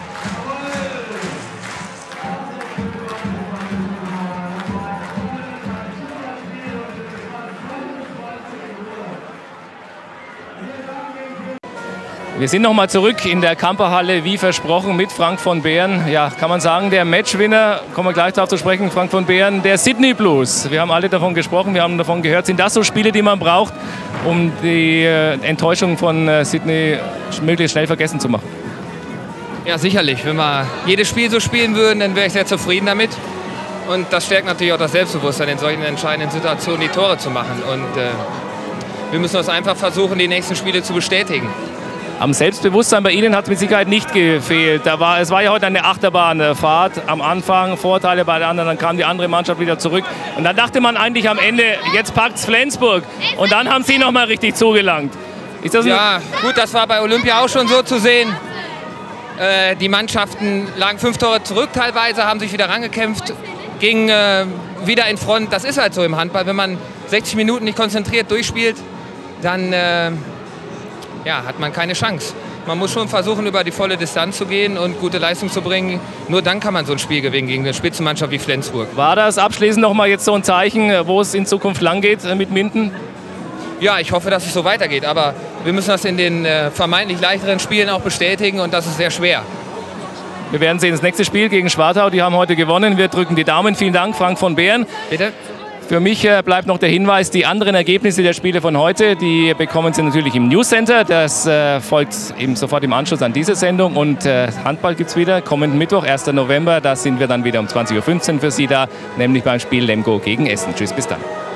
Wir sind noch mal zurück in der Kamperhalle, wie versprochen, mit Frank von Behren. Ja, kann man sagen, der Matchwinner, kommen wir gleich darauf zu sprechen, Frank von Behren, der Sydney Blues. Wir haben alle davon gesprochen, wir haben davon gehört. Sind das so Spiele, die man braucht, um die äh, Enttäuschung von äh, Sydney möglichst schnell vergessen zu machen? Ja, sicherlich. Wenn wir jedes Spiel so spielen würden, dann wäre ich sehr zufrieden damit. Und das stärkt natürlich auch das Selbstbewusstsein, in solchen entscheidenden Situationen die Tore zu machen. Und äh, wir müssen uns einfach versuchen, die nächsten Spiele zu bestätigen. Am Selbstbewusstsein bei Ihnen hat es mit Sicherheit nicht gefehlt. Da war, es war ja heute eine Achterbahnfahrt. Am Anfang Vorteile bei der anderen, dann kam die andere Mannschaft wieder zurück. Und dann dachte man eigentlich am Ende, jetzt packt's Flensburg. Und dann haben Sie noch mal richtig zugelangt. Ist das ja, gut, das war bei Olympia auch schon so zu sehen. Äh, die Mannschaften lagen fünf Tore zurück teilweise, haben sich wieder rangekämpft, gingen äh, wieder in Front. Das ist halt so im Handball. Wenn man sechzig Minuten nicht konzentriert durchspielt, dann äh, ja, hat man keine Chance. Man muss schon versuchen, über die volle Distanz zu gehen und gute Leistung zu bringen. Nur dann kann man so ein Spiel gewinnen gegen eine Spitzenmannschaft wie Flensburg. War das abschließend noch mal jetzt so ein Zeichen, wo es in Zukunft lang geht mit Minden? Ja, ich hoffe, dass es so weitergeht. Aber wir müssen das in den äh, vermeintlich leichteren Spielen auch bestätigen und das ist sehr schwer. Wir werden sehen, das nächste Spiel gegen Schwartau, die haben heute gewonnen. Wir drücken die Daumen. Vielen Dank, Frank von Behren. Bitte. Für mich äh, bleibt noch der Hinweis, die anderen Ergebnisse der Spiele von heute, die bekommen Sie natürlich im Newscenter. Das äh, folgt eben sofort im Anschluss an diese Sendung. Und äh, Handball gibt es wieder, kommenden Mittwoch, ersten November. Da sind wir dann wieder um zwanzig Uhr fünfzehn für Sie da, nämlich beim Spiel Lemgo gegen Essen. Tschüss, bis dann.